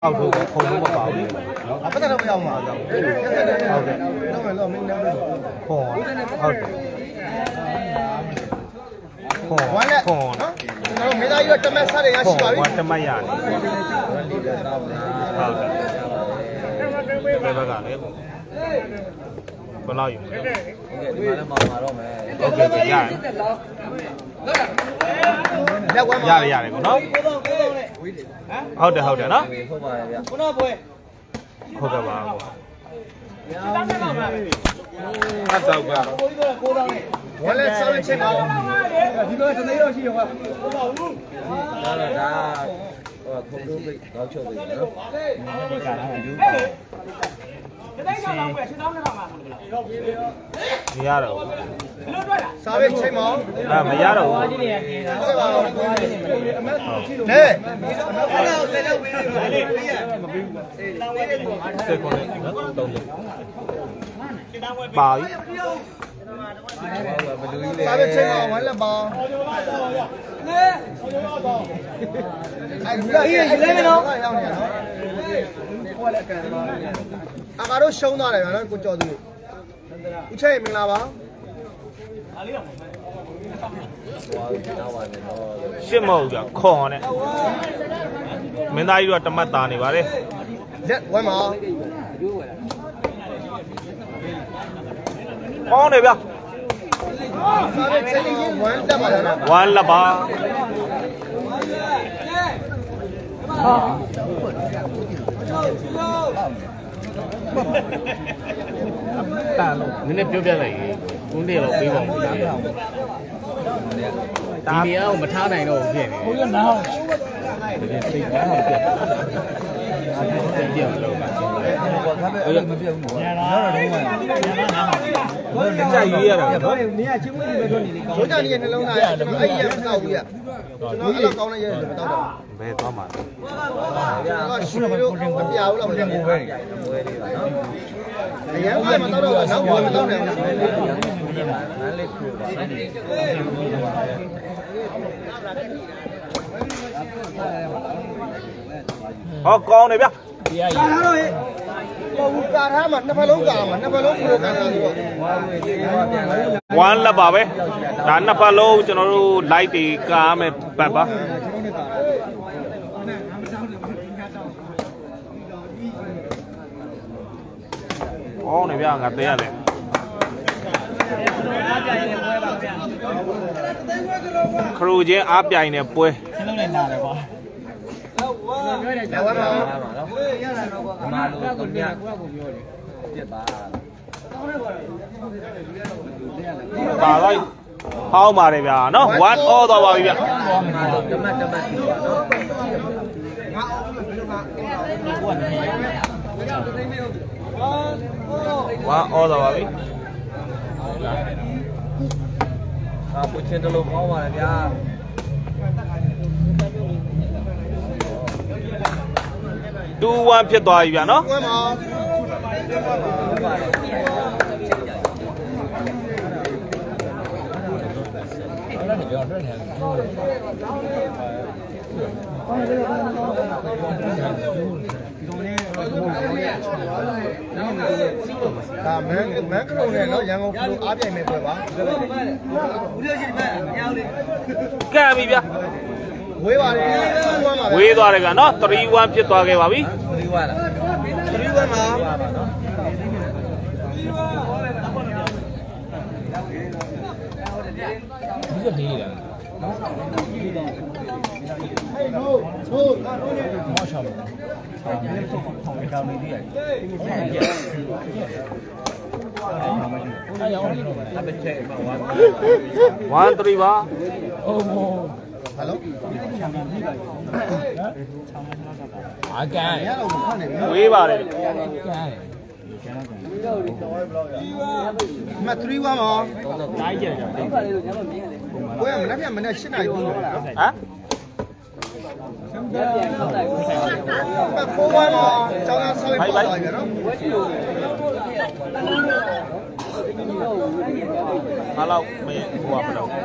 Hậu thủ không đúng một bảo. Bắt đầu bây giờ mà. Hậu thủ. Đâu phải là mình đang Khổ. Hậu thủ. Khổ. Khổ. Nó mấy đại yêu tầm sát đấy nhá xí bảo. Tầm mai à. Hậu thủ. Đây bác ạ đấy. Còn lâu rồi. Ok, dạ. Dạ đấy của nó. Hậu thủ nó. Không phải bảo. Ăn sao cả. 원래 싸울 채가. 이거 저 내려 시죠. 다 không đúng bị đó chưa bị nữa. Giá đâu? Sao biết chơi mỏ? À mà giá đâu? Nè. Xe con này đâu? Bảo. Sao biết chơi mỏ là bò. Anh lấy nó. À đó show nó này mà nó cũng cho được. Cũng chơi mình làm bao? Shit màu kìa, khó này. Mình đã yêu tầm mắt ta này vào đây. Dạ, quay mà. Khó này bia. Sao biết chơi quán đâm mà nó. Quán là ba. Nênပြောlại cũng đều là quý báu. Đi đi ông mà thao này đâu biển. Không biết nào. Xinh quá không biển. Xinh điểm đâu mà. Chạy gì à? Số nhà này lâu này, ai em sao vậy? Nó là con này giờ tao đâu. Về to mà. Nó sụp nó không béo đâu mà mua về. Anh em mà tao đâu là nó mua tao này. Con này biết. Quán là bảo vậy. Đàn nắp lô cho nó lại thì cá mẹ bẹp á. Con này biết ngặt tê này. Crew chứ áp dài này bùi. Bà ơi, how mà đây vậy? Nó what all đó vậy? What all đó vậy? Phụ trên đó luôn có mà nha. Tu one phía tòa vậy nó? À mấy cái đồ này nó dạng không áp vậy mày phải bảo. Cái gì vậy? Quế vào đi. Quế tòa này nó 3-1 phía tòa cái bảo bí. 3-1 mà. One three ba. Hello. Quế vào đây. Mà 3-1 mà. Cái gì vậy? Quế mà nãy mình đã xin này luôn. Hả? Mà 4-1 mà. Cho nó sao lại bỏ lại vậy đó. Hello, mày qua bắt đầu.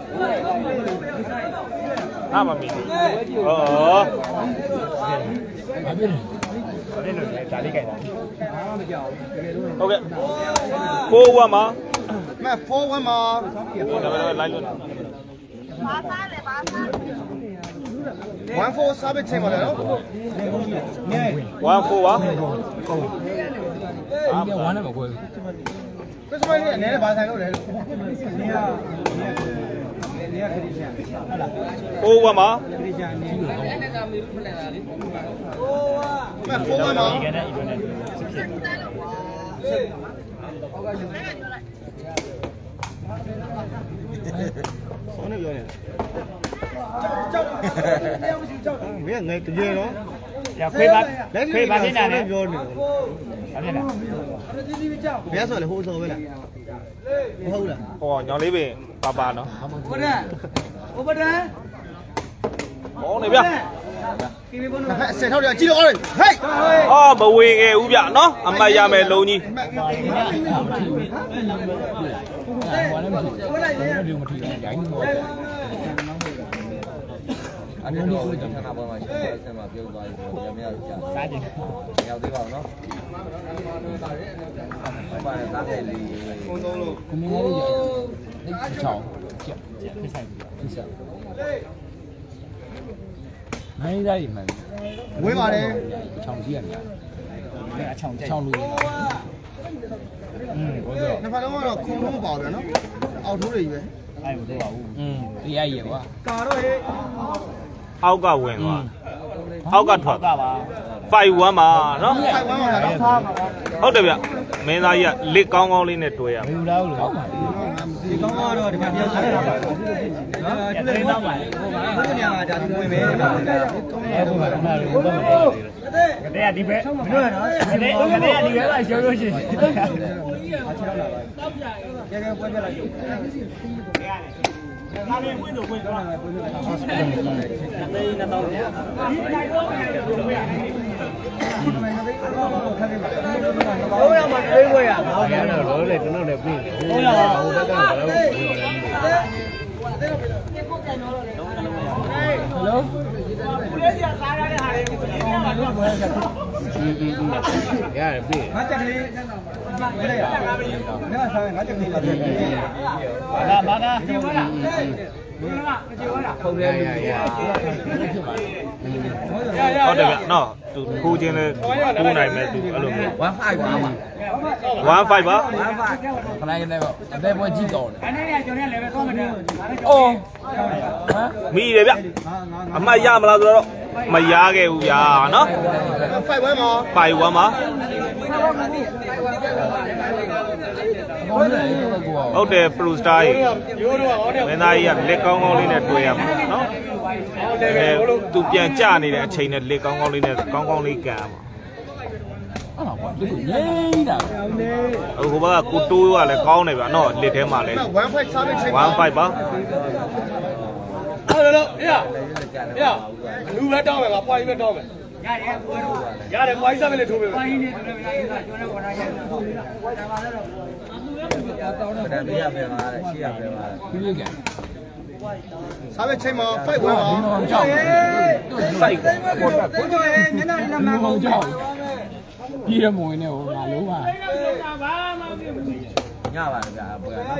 Mà mình. ok 4-1မှာမ4-1မှာလိုက်လို့ 1-4 စားပဲချိန်ပါလေနော် 1-4ပါဒီဝမ်းနဲ့မကွဲဘူးခရစ်စမတ်နေ့အနေနဲ့ဘာဆိုင်လို့လဲလို့ 4-1မှာမ4-1မှာဆောင်းနေပြောနေမင်းငယ်တကယ်နော်ခွေးပါဖြစ်နေတာလေပြောနေဘာဖြစ်လဲဘယ်ဆိုလဲဟိုးစောပဲလားမဟုတ်လားဟောညောင်လေးပင်ပါနော်ဟုတ်တယ်ဟိုဘဒန်ဟောနေဗျအစက်ထောက်တယ်ကြည့်တော့ဟေးအော်မဝင်ခဲ့ဘူးဗျနော်အမှတ်ရမယ်လုံးကြီးဝမ်းနဲ့မထိဘူးဒီမထိဘူးရိုင်းတော့အဲ့ဒီတော့ကျွန်တော်ဘာမှရှိတယ်ဆက်မှာပြုတ်သွားပြီရမရကြာစားကြည့်ရောက်သေးပါဘူးနော်ဘာပါလဲစားတယ်လေဖုန်းသုံးလို့ကိုမင်းလေးရအဲ့ချောင်းကျက်ဖိဆိုင်ဖိဆိုင်မင်းသားကြီးမှန်ဝင်းပါတယ်ချောင်းကြီးရတယ်အချောင်းချောင်းလူတွေဟုတ်တယ်နှစ်ဖက်လုံးကတော့ခုံလုံးပါဗျာနော်အောက်ထိုးတွေကြီးပဲအဲ့မတော့ဘူးတရားရည်ကွာကာတော့ဟေးအောက်ကဝင်သွားအောက်ကထွက်ကပါ 5-1မှာနော်ဖိုက်ဝမ်းပါလားဟုတ်တယ်ဗျမင်းသားကြီးကလက်ကောင်းကောင်းလေးနဲ့တွဲရမယ်ဘူးလားလို့ဒီကောင်းကတော့ဒီမှာပြောထားတာပါနော်အဲ့ဒါတော့ပါလေဘုရားနေရာမှာဒါဒီဝင်မယ်ဒါအဲ့ဒါကမှလည်းတော့မတော်ဘူးကတဲ့ကဒီဘက်မလို့နော်ကတဲ့ကဒီဘက်ကရှောလို့ရှိရင်ကျဲပွဲပြလိုက်ဒါလည်းဝင်တော့ဝင်တော့တေးနေတော့ညဘိုးရမှာတေးဝဲရအောင်ပြန်တော့လေကျွန်တော်လည်းပြင်ဘိုးရမှာဟိုဘက်ကတော့ဘယ်လိုဝင်လဲဟယ်လိုကိုလေးကြီးစားရတဲ့ဟာတွေရတယ်ပြင်ငါတက်ကလေးဝဲလိုက်ရငါစားငါတက်ကလေးလာတယ်ဘာသာကျေဝလားကျေဝလားဖုန်းထဲလူရဟုတ်တယ်ဗျနော်သူခိုးခြင်းလဲခိုးနိုင်မဲ့သူအဲ့လိုမျိုး 1-5ပါမှာ 1-5ပါခဏကနေပေါ့အသေးပွဲကြည့်တော့တယ်အဲ့ဒီကကျွန်တော်လည်းပဲကောင်းမှတယ်အော်ဟမ်မိတယ်ဗျအမှတ်ရမလားဆိုတော့မရခဲ့ဘူးဗျာနော်ဖိုက်ဝဲမှာ 5-1မှာဟုတ်တယ်ကိုကဟုတ်တယ် Pro Star ကြီးမင်းသားကြီးကလက်ကောင်းကောင်းလေးနဲ့တွဲရမှာနော်သူပြန်ကြနေတဲ့အချိန်နဲ့လက်ကောင်းကောင်းလေးနဲ့ကောင်းကောင်းလေးကန်ရမှာအဲ့တော့ကွာဒီကိုငိမ့်တာဟိုဘက်ကကိုတိုးကလည်းကောင်းတယ်ဗျနော်လက်ထဲမှာလည်း 1 fight စားပဲချိန် 1-5ပါဟုတ်တယ်လို့အေးအေးလူပဲတောင်းမယ်ငါပွားကြီးပဲတောင်းမယ်ရတယ်ပွားကြီးစားပဲလေထိုးပေးမယ်ပွားကြီးနဲ့တူတယ်ဗျာကျွန်တော်ကကျွန်တော်ဝါရရတယ်ဒါပြရပဲပါရှိရပဲပါပြီးရကန်စားပဲချိန်မှာ fight ဝဲမှာဒီကောင်ကြောက်စိုက်ဘုရားရဲ့မျက်နှာနဲ့မှန်ဒီကောင်ကြောက်ပြီးရမဝင်နဲ့ဟိုငါလုံးပါညပါလေဗျာဘယ်က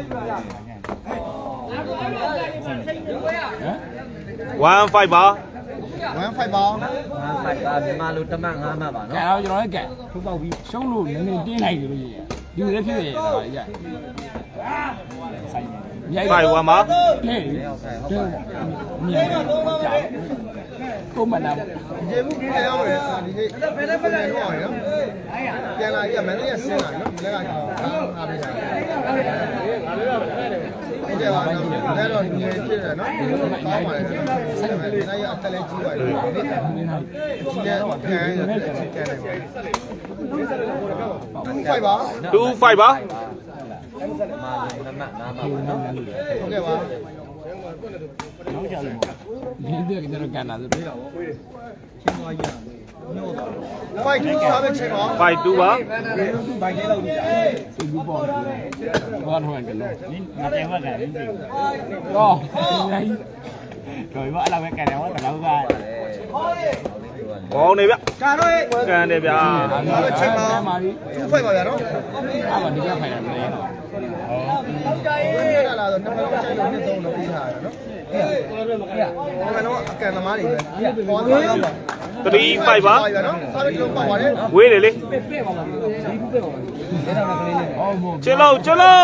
1-5ပါ 1 fight ပါ 1-5ပါမြန်မာလိုတမတ်5မှတ်ပါကန်နော်တော့ကျွန်တော်လည်းကန်ထုတ်ပေါက်ပြီးရှုံးလို့နည်းနည်းတင်းလိုက်တယ်လို့ကြီးဒီလိုလည်းဖြစ်ရတာပါကြီးရိုက် 5-1ပါဟဲ့မြင်ကိုမနာဒီမှုကြီးလည်းရောက်တယ်ဒီနေ့ဘယ်နဲ့ဘယ်နဲ့တော့အောင်နော်ပြန်လာကြီးကမန်လေးကဆင်းလာနော်လက်ကအားပေးတာဟုတ်တယ်ပါနော်ဒါတော့ငယ်ဖြစ်တယ်နော်ကောင်းပါလေဆက်မယ်ဒါရအတက်လေးကြီးပါတယ်ဒီနေ့ကြီးတယ်ပြန်ရတယ်ပြန်တယ်2 fight ပါ 2-5ပါမြန်မာလိုတမတ်5မှတ်ပါနော်ဟုတ်ကဲ့ပါဒီတဲ့ကတော့ကန်တာဆိုတော့ fight စားပဲချိန်ပါ 5-2ပါစိတ်ကူးပေါ့ဘာလို့လဲကတော့ငါတဲဝက်ကန်ပြီတော့ရိုက်တော်ပြီပေါ့အဲ့လောက်ပဲကန်တယ်ဟောဘယ်လောက်ကလေဟောလေးပြောရလေကောင်းနေဗျကန်နေဗျာအဲ့ချိန်မှာသူ့ဖိုက်ပါဗျာနော်အဲ့မှာဒီကဖိုင်တယ်မလဲနော်လာတော့နှစ်ဖက်ကျိုက်လို့နှစ်သုံးလို့ပြီးထားတယ်နော်အဲ့တော့အကန်သမားတွေပဲပေါ်သွားတော့ပါ 3-5 ပါနော်စားပြီးတော့ပါပါတယ်ဝေးတယ်လေကျလို့ကျလို့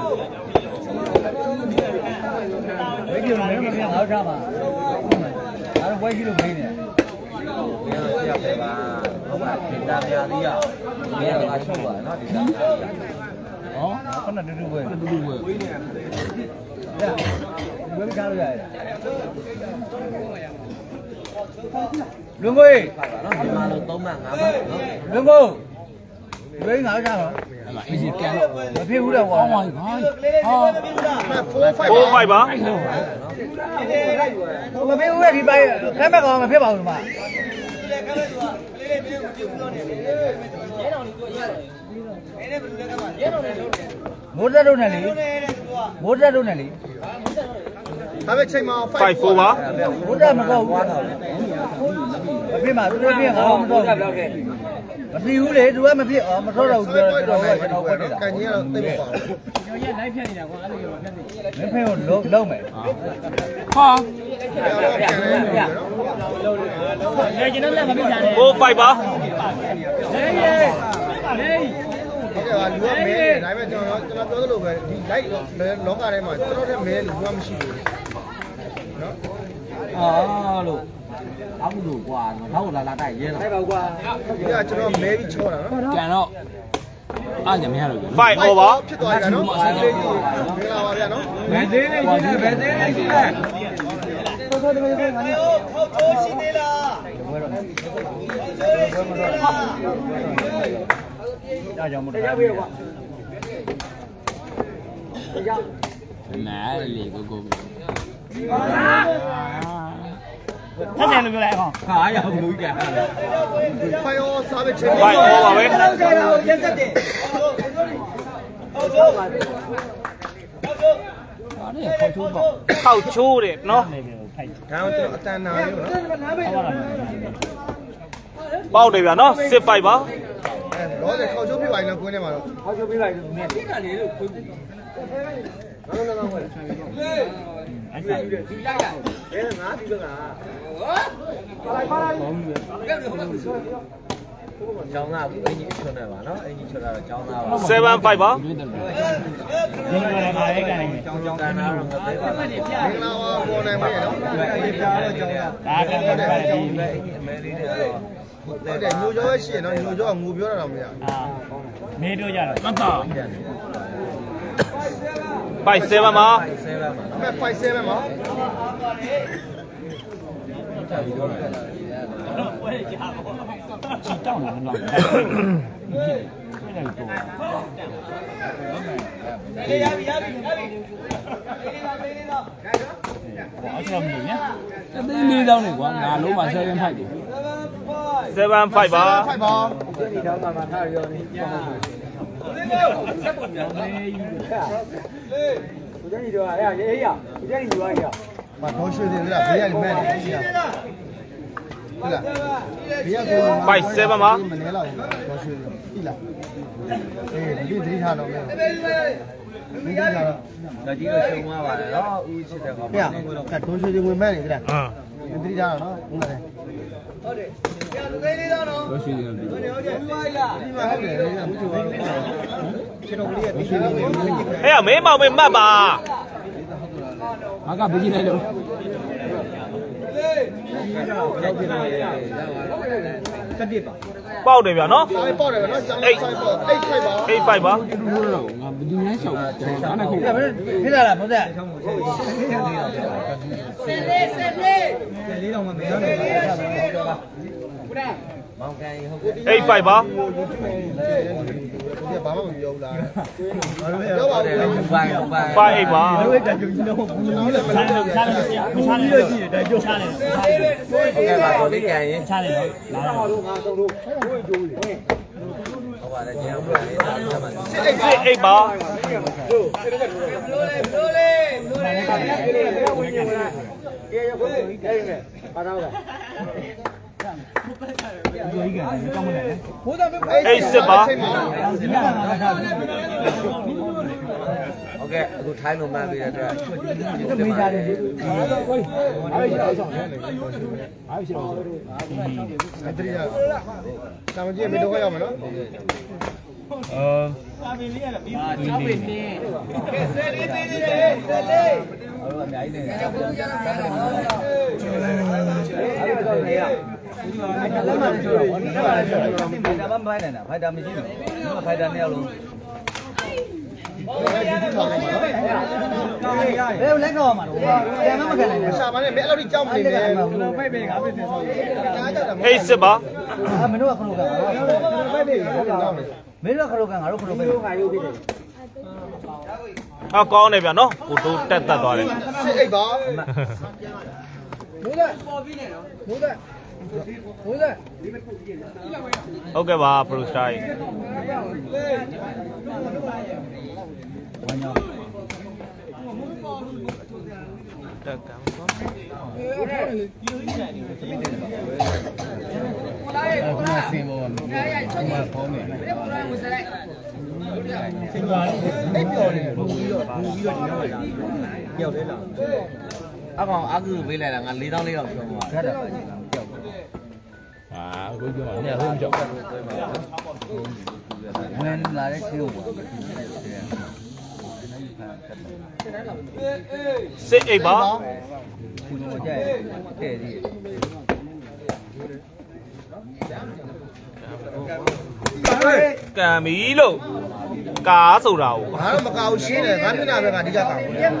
ဝိဒီယိုလည်းမပြတ်ငါတို့ထားပါဒါတော့ဝိုင်းကြည့်လို့မင်းနေဘယ်လိုဆက်ရပါဟုတ်ပါဒီတာများသေးရဘယ်ကချုပ်ပါနော်ဒီတာဟောခုနတူတူပဲတူတူပဲဝိနေရဘယ်ကားလို့ရလဲလွန်ကိုနော်ဒီမှာတော့3မှတ်5မှတ်နော်လွန်ကိုဝိငါကြတော့အဲ့မှာအင်ဂျင်ကန်တော့မဖြစ်ဘူးတော့ကွာဟော 4-5 4-5 ပါမဖြစ်ဘူးဒီပိုင်းခက်မဲ့ကောင်မဖြစ်ပါဘူးဒီမှာမိုးတက်တော့နဲ့လေမိုးတက်တော့နဲ့လေဒါပေမဲ့ချိန်မှာ 5-4 ပါမိုးတက်မကောက်ဘူးမဖြစ်မှာသူတို့ပြငါတော့မကောက်ဘူးမဖြစ်ဘူးလေသူကမဖြစ်အောင်မထောက်တော့ဘူးပြောတော့ကျွန်တော်ဖွက်နေတာကန်ကြီးကတော့သိမပါဘူးမဖြစ်ဘူးလုံးမယ်ဟာ 4-5 ပါဟုတ်ကဲ့ပါလူကမဲဒါပေမဲ့ကျွန်တော်ပြောသလိုပဲဒီ light လောကထဲမှာကျွန်တော်တို့မဲလူကမရှိဘူးနော်အာလို့အောက်လို့ကွာတော့လာတိုက်ရဲလားတိုက်ပါကွာဒီကကျွန်တော်မဲပြီးချောတာနော်ကန်တော့အားကြမရတော့ဘူး 5 over ဖြစ်သွားကြနော်ဆက်လေးကြီးမင်္ဂလာပါဗျာနော်ဘယ်သေးလေးရှိလဲဘယ်သေးလေးရှိလဲကြာကြောင်မတော်တရားပြေကွာတရားနားလေကိုကိုဆက်တယ်လို့ပြောလိုက်အောင်ဟာရအောင်လူကြီးကန်ဟာလေဖိုင်ရောစားပဲချိန် 5 over ပါပဲလောက်ဆိုင်အောင်ရက်ဆက်တယ်ဟာလေခေါ်ချိုးပေါ့ခောက်ချိုးတယ်နော်ဒါတော့ကျွန်တော်အတန်နာရောနော်ပေါက်တယ်ဗျာနော်6-5 ပါလောဆယ်ခေါက်ချိုးပြပါရင်တော့ကွင်းထဲမှာတော့ဟောချိုးပေးလိုက်လို့နည်းတိတာလေလို့ခွေးဘူးအဲ့ဆိုင်ဒီလိုက်တာအဲငါဒီကငါပါလိုက်ကျောင်းသားအင်ကြီးချွတ်နေပါနော်အင်ကြီးချွတ်တာတော့ကျောင်းသားပါ 7-5 ပါဒီတော့ဒီလိုလာရဲကန်နေကျောင်းကန်တာတော့မသေးပါဘူးမင်္ဂလာပါပေါ်နိုင်မယ်နော်ဒီပြားတော့ကြောင်းတာဒါကလည်းပါတယ်ဒီအမဲလေးတွေတော့ဟုတ်တယ်ညိုကြောရဲ့ရှိရနော်ညိုကြောကငိုပြောတာတော့မရဘူးအာမေးတော့ကြတော့တတ်တာ 5-7 ပါ 7ပါမှာအမေ5-7မှာပွဲကြပါဘောချီတောင်းလာတော့လေးရပြီဘာအချမ်းမလို့ညအသိနေတော့နေကွာငါလုံးမှာ7ဖိုက်တယ် 7-5 ပါ 5ပါဒီတော့မှထားရောနေပြဆက်ပေါ်ပြောင်းလေးယူတာကိုကျန်ဒီတော့အေးအေးရကိုကျန်ဒီယူရမတော်ရွှေတယ်လားဘေးကမဲ့တယ်ကြည့်ရဟုတ်လားဘေးကကို 5-7 ပါမနေတော့တော်ရွှေတယ်ကြည့်လားအေးဒီထားတော့မယ်ဒီထားတော့ဒါကြီးတော့ရှုံသွားပါတယ်နော်ဦးချစ်တဲ့ကောင်ပြတော်ရွှေတယ်ဝင်မဲ့နေကြလားဟမ်ဒီထားတော့နော်ဟုတ်တယ်လို့ရှိတယ်ဒီဒီမှာဟုတ်တယ်အခုကျော်ခြေတော်ကလေးကဒီရွှေလေးဝင်အဲ့မင်းမောင်မင်းမှတ်ပါငါကဘယ်ကြည့်လိုက်လို့ပေါက်တယ်ဗျာနော်စားပေါက်တယ်နော်ကျောင်းလေးဆိုင်ပေါက်8-5ပါ 8-5 ပါဒီလိုတော့ငါဘယ်သူများရှောက်ငါနဲ့ခုတ်ဖြစ်လာလားဘုရားမောင်ကန်ရေဟုတ်ကဲ့ 8-5 ပါဒီဘာမှမပြောဘူးလားပြောပါဦးဘိုင်ဘိုင် 5-8 ပါကျွန်တော်လည်းမလုပ်ဘူးချားတယ်ကြည့်တယ်ကြိုးချားတယ်ဟုတ်ကဲ့ပါကိုလေးကန်ရေချားတယ်နော်လာတော့ငါတော့တို့ကျိုးတယ်ဟုတ်ပါတယ်ကျန်ပါလေဒါမှမဟုတ် 6-8 ပါကဲရဖို့ဒီအဲ့နဲ့ပါတော့ Hey, Seba. Okay, aku try nombor dia tu. Itu meja dia. Sama dia video kau yang mana? Hey, Seba. Con này nó, của tôi tết tết rồi đấy. Ok bà, Bruce Style. Aku beli lah, ngan lima tahun lewat semua. Cuối cùng là nhà hơn chậm. Nên là cái siêu. Sẽ bó. Cả mí lộ. Cá sầu rau. Hả mà cao xí này, gắn cái nào về cả đi ra cả.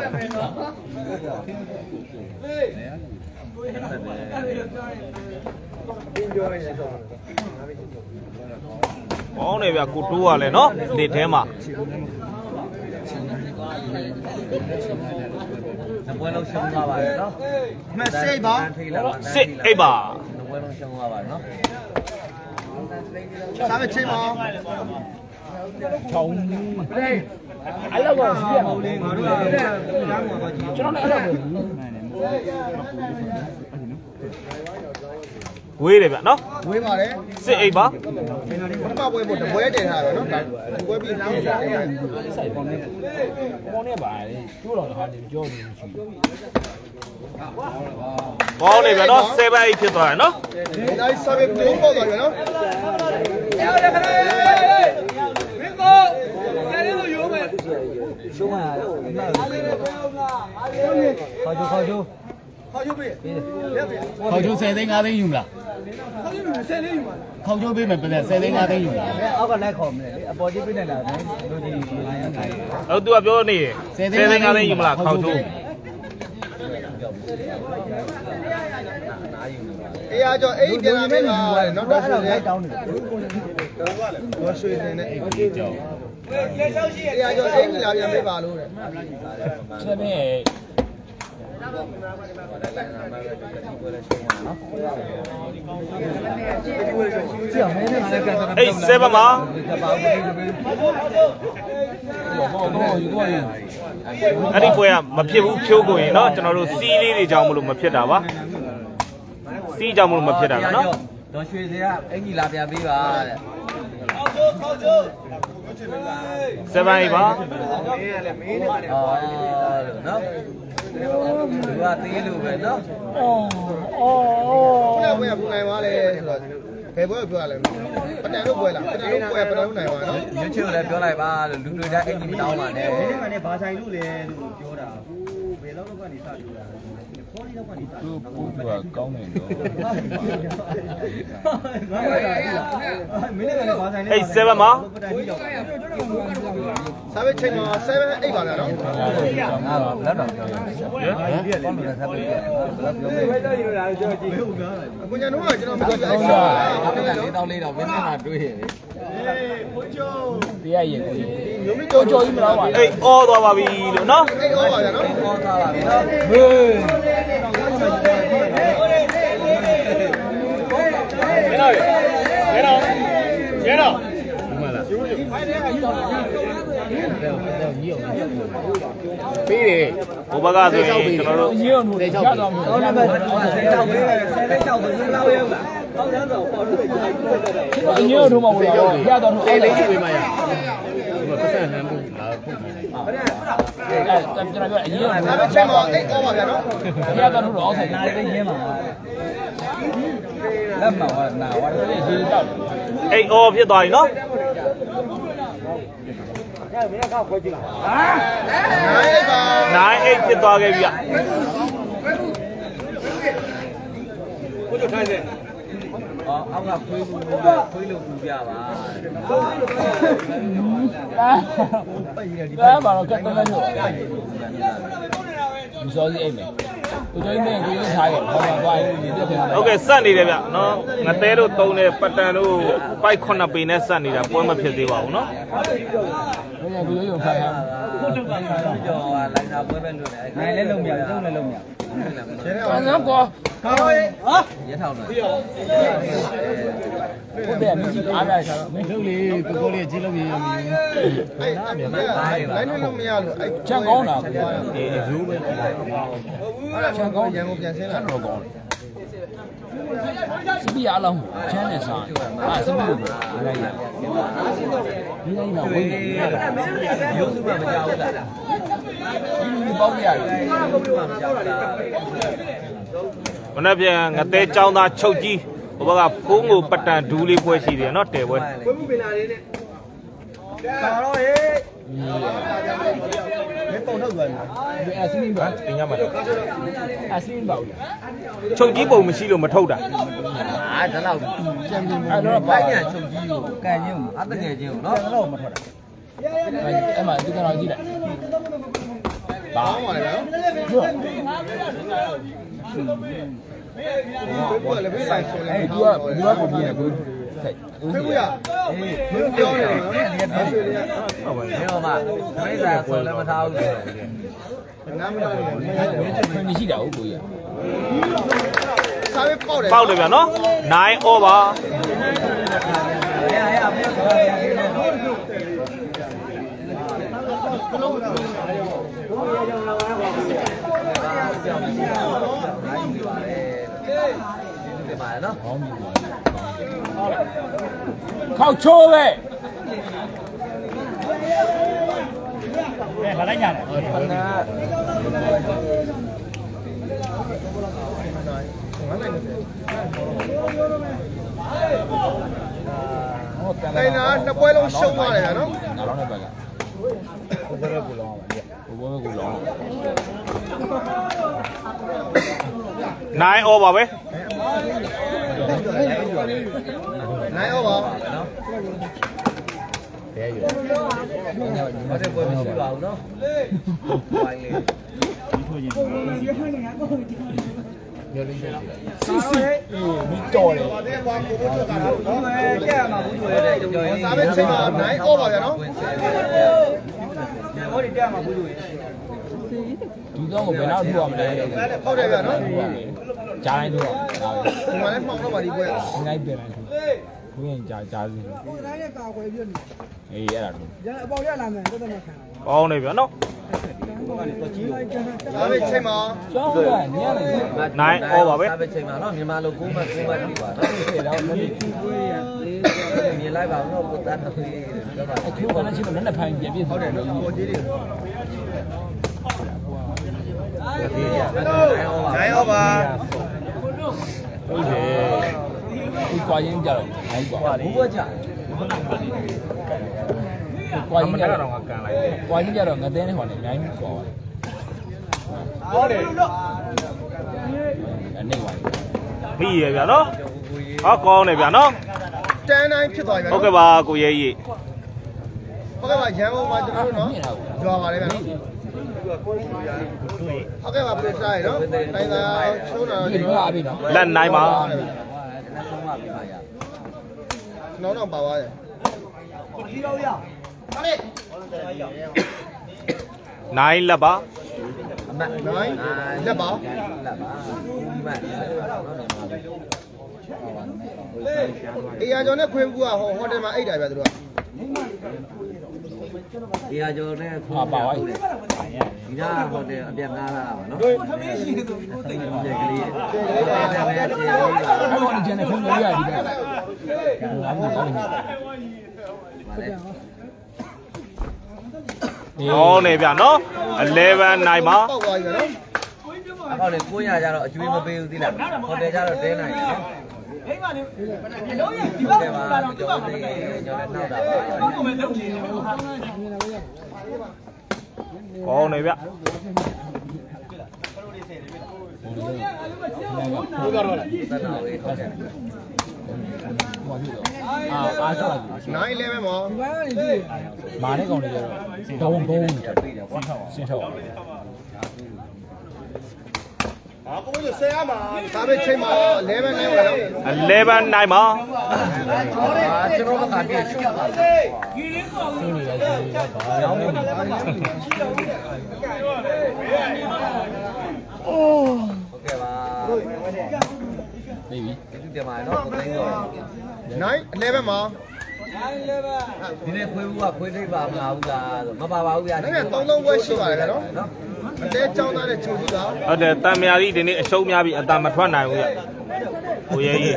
Có này về củ tua này nó để thế mà. Quên lâu xong qua bài đó. Mà xe bó. Sẽ bà. Quên lâu xong qua bài đó. Sao mà xe bó? Chồng. Anh lâu rồi xí à. Cho nó lâu rồi. Quê này bạn nó. Quê mà đấy. Sẽ bà. Nó bao quê một quê để hả nó. Quê bị nào vậy? Con này bài chú rồi hai điểm cho đi. Con này bạn nó xe bay thiệt rồi nó. Đây sao biết đúng bao rồi nó? Xuống mà. Thôi chú. Khẩu chú xe đến ngã đến dùng là. Khẩu chú biết mình bây giờ xe đến ngã đến dùng là. Ở còn đây khổm này, bỏ đi bên này là đôi gì này. Ở tôi biểu này. Xe đến ngã đến dùng là khẩu chú. Ê cho ấy cái nào bên mà nó đã rồi đấy. Nó suy này này. Ê cho ấy cái nào bên mà luôn đấy. Xe này. Ê, xe bà mà. Anh đi quay à, mà phía vũ phiêu quay nó cho nó đồ xí đi thì cháu một lúc mà phía đảo á. Xí cháu một lúc mà phía đảo nó. Đó suy thế á, anh gì làm nhà bí bà. Xe bay bà. Nó. Dua tiga lu kan, no? Cái nào bây này mà lại thế bữa vừa lại bắt đầu lúc vừa là bắt đầu lúc vừa bắt đầu này mà nhớ chưa là chỗ này ba lúc đôi ra anh đi đâu mà nè cái này ba sai lúc này chỗ nào về lâu lúc này sao vừa công này Ê, xe bà mà. sao biết chơi mà sao biết ấy gọi là nó lớn rồi con người ta con nhà đúng rồi cho nó bây giờ lấy tao đi đầu bên cái nào đuôi tí ai vậy nếu đi chơi chơi mà đâu Ê, ô tôi bà bì nữa nó. cái gọi là nó con tao là nó Thế nào? Thế nào? Thế nào? Phí đi. Ủa bà gà rồi cho nó nhiều nụ để cháu. nó là bên sẽ cháu với lâu yêu cả အငြင်းတို့မှဝင်တော့ရတော့အဲ့လေးပေးမှရပတ်စံဟန်ဘူးလာဖို့မှအဲ့ကျွန်တော်ပြောအငြင်းတို့ဒါပဲချိန်မှာအိတ်ကောပါဗျာနော်ရတော့တော့အောင်ဆိုင်နားလေးရင်းမှာလက်မှာနာဝါလေးရေတောက်အိတ်အော်ဖြစ်သွားပြီနော် နိုင်အိတ်ဖြစ်သွားခဲ့ပြီကိုတို့ထိုင်းစေအောက်ကခွေးလို့ပူပြပါဒါမှတော့ကတ်တယ်လို့ဒီစောစီအိမ်မယ်ကိုကျိုးမင်းကိုရုပ်ထားခဲ့ဟောပါသွားရင်ဒီပြက်ပြန်လာဟုတ်ကဲ့စက်နေတယ်ဗျနော်ငသဲတို့သုံးတဲ့ပတန်တို့ပိုက်9ပေနဲ့စက်နေတာပွဲမဖြစ်သေးပါဘူးနော်ဘယ်ကိုရုပ်ထားရကျော်လိုက်တာပွဲပဲလို့နိုင်လဲလုံးမရတုံးလဲလုံးမရအောင်ငါကောကောင်းရဲ့ဟာရထောင်းလားဟုတ်တယ်မြကြီးအားရစားတော့မင်းလုပ်လေကိုကိုလေးကြီးလုပ်ရင်မင်းအဲ့လိုလုံးမရလို့အဲ့ချက်ကောင်းတာအေးရိုးပဲချက်ကောင်းရန်ကုန်ပြန်ဆင်းလာတော့ကောင်းစပီအားလုံးချမ်းနေစားစပီလို့လိုက်ရဒီတိုင်းတော့ဝင်နေရုပ်စုမှမကြောက်ဘူးလားဒီပေါင်းရတယ်ရုပ်စုမှမကြောက်ဘူးလားမနေ့ပြန်ငသဲចောင်းသားချုပ်ကြီးဟိုဘက်ကဖိုးငိုပတန်ဒူးလေးပွဲရှိတယ်နော်တဲပွဲဘုမှုပင်လာလေးနဲ့ကာတော့ဟေးမင်းပုံထုတ်သွားပြီအစင်းပါတင်ရမှာအစင်းပါချုပ်ကြီးပုံမရှိလို့မထုတ်တာဒါတော့ကြံပြင်းအဲ့တော့ပိုင်းညာချုပ်ကြီးကိုကန်ချင်းကိုအတငယ်ချင်းကိုနော်တော့မထွက်တာအဲ့မှာဒီကတော့ကြည့်လိုက်ဘာမှမလဲနော်ဘယ်လိုလဲဆိုင်ဆိုလဲအဲ့ဒီကကိုပြင်းနေကိုစိတ်ဖေးဘူးရမင်းပြောနေတယ်နော်အဲ့ဒီလေးဟုတ်ပါဘူးမင်းတို့မှမိစ္ဆာဆိုလည်းမထားဘူးဆိုနားမလာဘူးခွင့်မရှိတာဟုတ်ကိုရစားပဲပေါက်တယ်ပေါက်တယ်ဗျနော်9 over ရမင်းဒီမှာနော်ခောက်ချိုးပဲလာလိုက်ကြတယ်တိုင်းနာနှစ်ပွဲလုံးရှုံးသွားတယ်ဗျာနော်ငါတော့လည်းပဲကဘယ်ဘက်ကိုလောင်းပါလဲဘယ်ဘက်ကိုလောင်း 9 over ပဲနိုင်အောင်ပါဘယ်ရဘာတဲ့ပွဲမရှိပါဘူးနော်ဝိုင်းလေးစီစီဒီတော်တယ်စားပဲချိန်မှာနိုင်အောင်ပါဗျာနော်ဒီတော့ဘယ်တော့ထူရမလဲဟုတ်တယ်ဗျာနော်ကြားတိုင်းထူရဒါပဲဒီမှာလည်းမှောက်တော့ပါဒီပွဲဒီတိုင်းပြန်လိုက်ထူဘင်းကြားစီအေးအဲ့ဒါတော့ပေါင်းနေဗျနော်စားပဲချိန်မှာကျောင်းကညနေ 9 over ပဲစားပဲချိန်မှာနော်မြန်မာလို9မှ9မှဒီပါနော်ပြေတော့မလို့မြင်လိုက်ပါဦးနော်ကိုသားတော်ကြီးပြောပါအခုကလည်းချင်းနဲ့နှစ်ဖိုင်ပြန်ပြည့်ဟုတ်တယ်လို့ပေါ်ကြီးတွေနိုင်အောင်ပါဟုတ်တယ်ဒီကွာရင်းကြတော့နိုင်ကွာဘူးဘွားချကွာရမင်းနကြက်တော့တော့ငါကန်လိုက်တယ်ကွာရင်းကြတော့ငတဲ့နဲ့ဟောနေနိုင်ကွာဟုတ်တယ်အနေပါမိရဗျနော်ဟောကောင်းတယ်ဗျနော်တန်းတိုင်းဖြစ်သွားပြီဗျာဟုတ်ကဲ့ပါကိုရဲကြီးဟုတ်ကဲ့ပါရန်ကုန်မှာကျွန်တော်တို့နော်ကြွားပါလေဗျာနော်ဟုတ်ကဲ့ပါပြစ်စားရနော်တိုင်းသာချုံးတာဒီလိုအပြီနော်လက်နိုင်ပါဆုံးမပြပါရကျွန်တော်တော့ပါသွားတယ် 9လက်ပါအမတ်နိုင်လက်ပါလက်ပါဒီမှာအေးရကျော်နဲ့ခွေးဘူးကဟိုတယ်မှာအိတ်တာဗျာသူတို့ကဒီအကျော်နဲ့ဟာပါဝိုင်းဒီကဟိုတယ်အပြတ်ငားလာပါနော်တို့သမီးရှိသူကိုသိတယ်ကလေးအဲ့တော့ဒီကျန်တဲ့ဖုန်းကြီးရဒီကဘာမှမဟုတ်ဘူးဟောနေဗျနော်11နိုင်မှာပေါက်သွားပြီနော်အောက်လေ900ကျတော့အကျွေးမပေးဘူးသီးလားဟိုတယ်ကျတော့တဲနိုင်တယ်နော်မိမလေးအလုံးရဲ့ဒီဘက်ကလာတော့ကျော်လေးကျော်နဲ့နှောက်တာပါကိုပဲလုပ်နေတယ်ကောင်းနေဗျဘုရားတော်လားသတ်တော်လေးဟုတ်တယ်အားဆောက် 9 11မော်မာတဲ့ကောင်တွေကျတော့ဒုံဘုံဆင်းထုတ်ဒါပဲချိန်မှာ11နိုင်ပါတော့ 11နိုင်မှာကျွန်တော်ကတည်းကရှုပ်ပါရောင်းနေပြီဟုတ်ကဲ့ပါနေပြီဒီတင်ပါနော်ကိုသိန်းတော့ 9 11မော်ဒီနေ့ခွေးဘူးကခွေးထိပ်ပါမလားဘူးလားဆိုမပါပါဘူးဗျာဒါနဲ့3 ဝက်ရှိပါတယ်နော်အတဲចောင်းသားတဲ့ချုပ်ကြီးကဟုတ်တယ်တန်မြာကြီးဒီနေ့အရှုံးများပြီအတမထွက်နိုင်ဘူးဗျဟိုရဲကြီး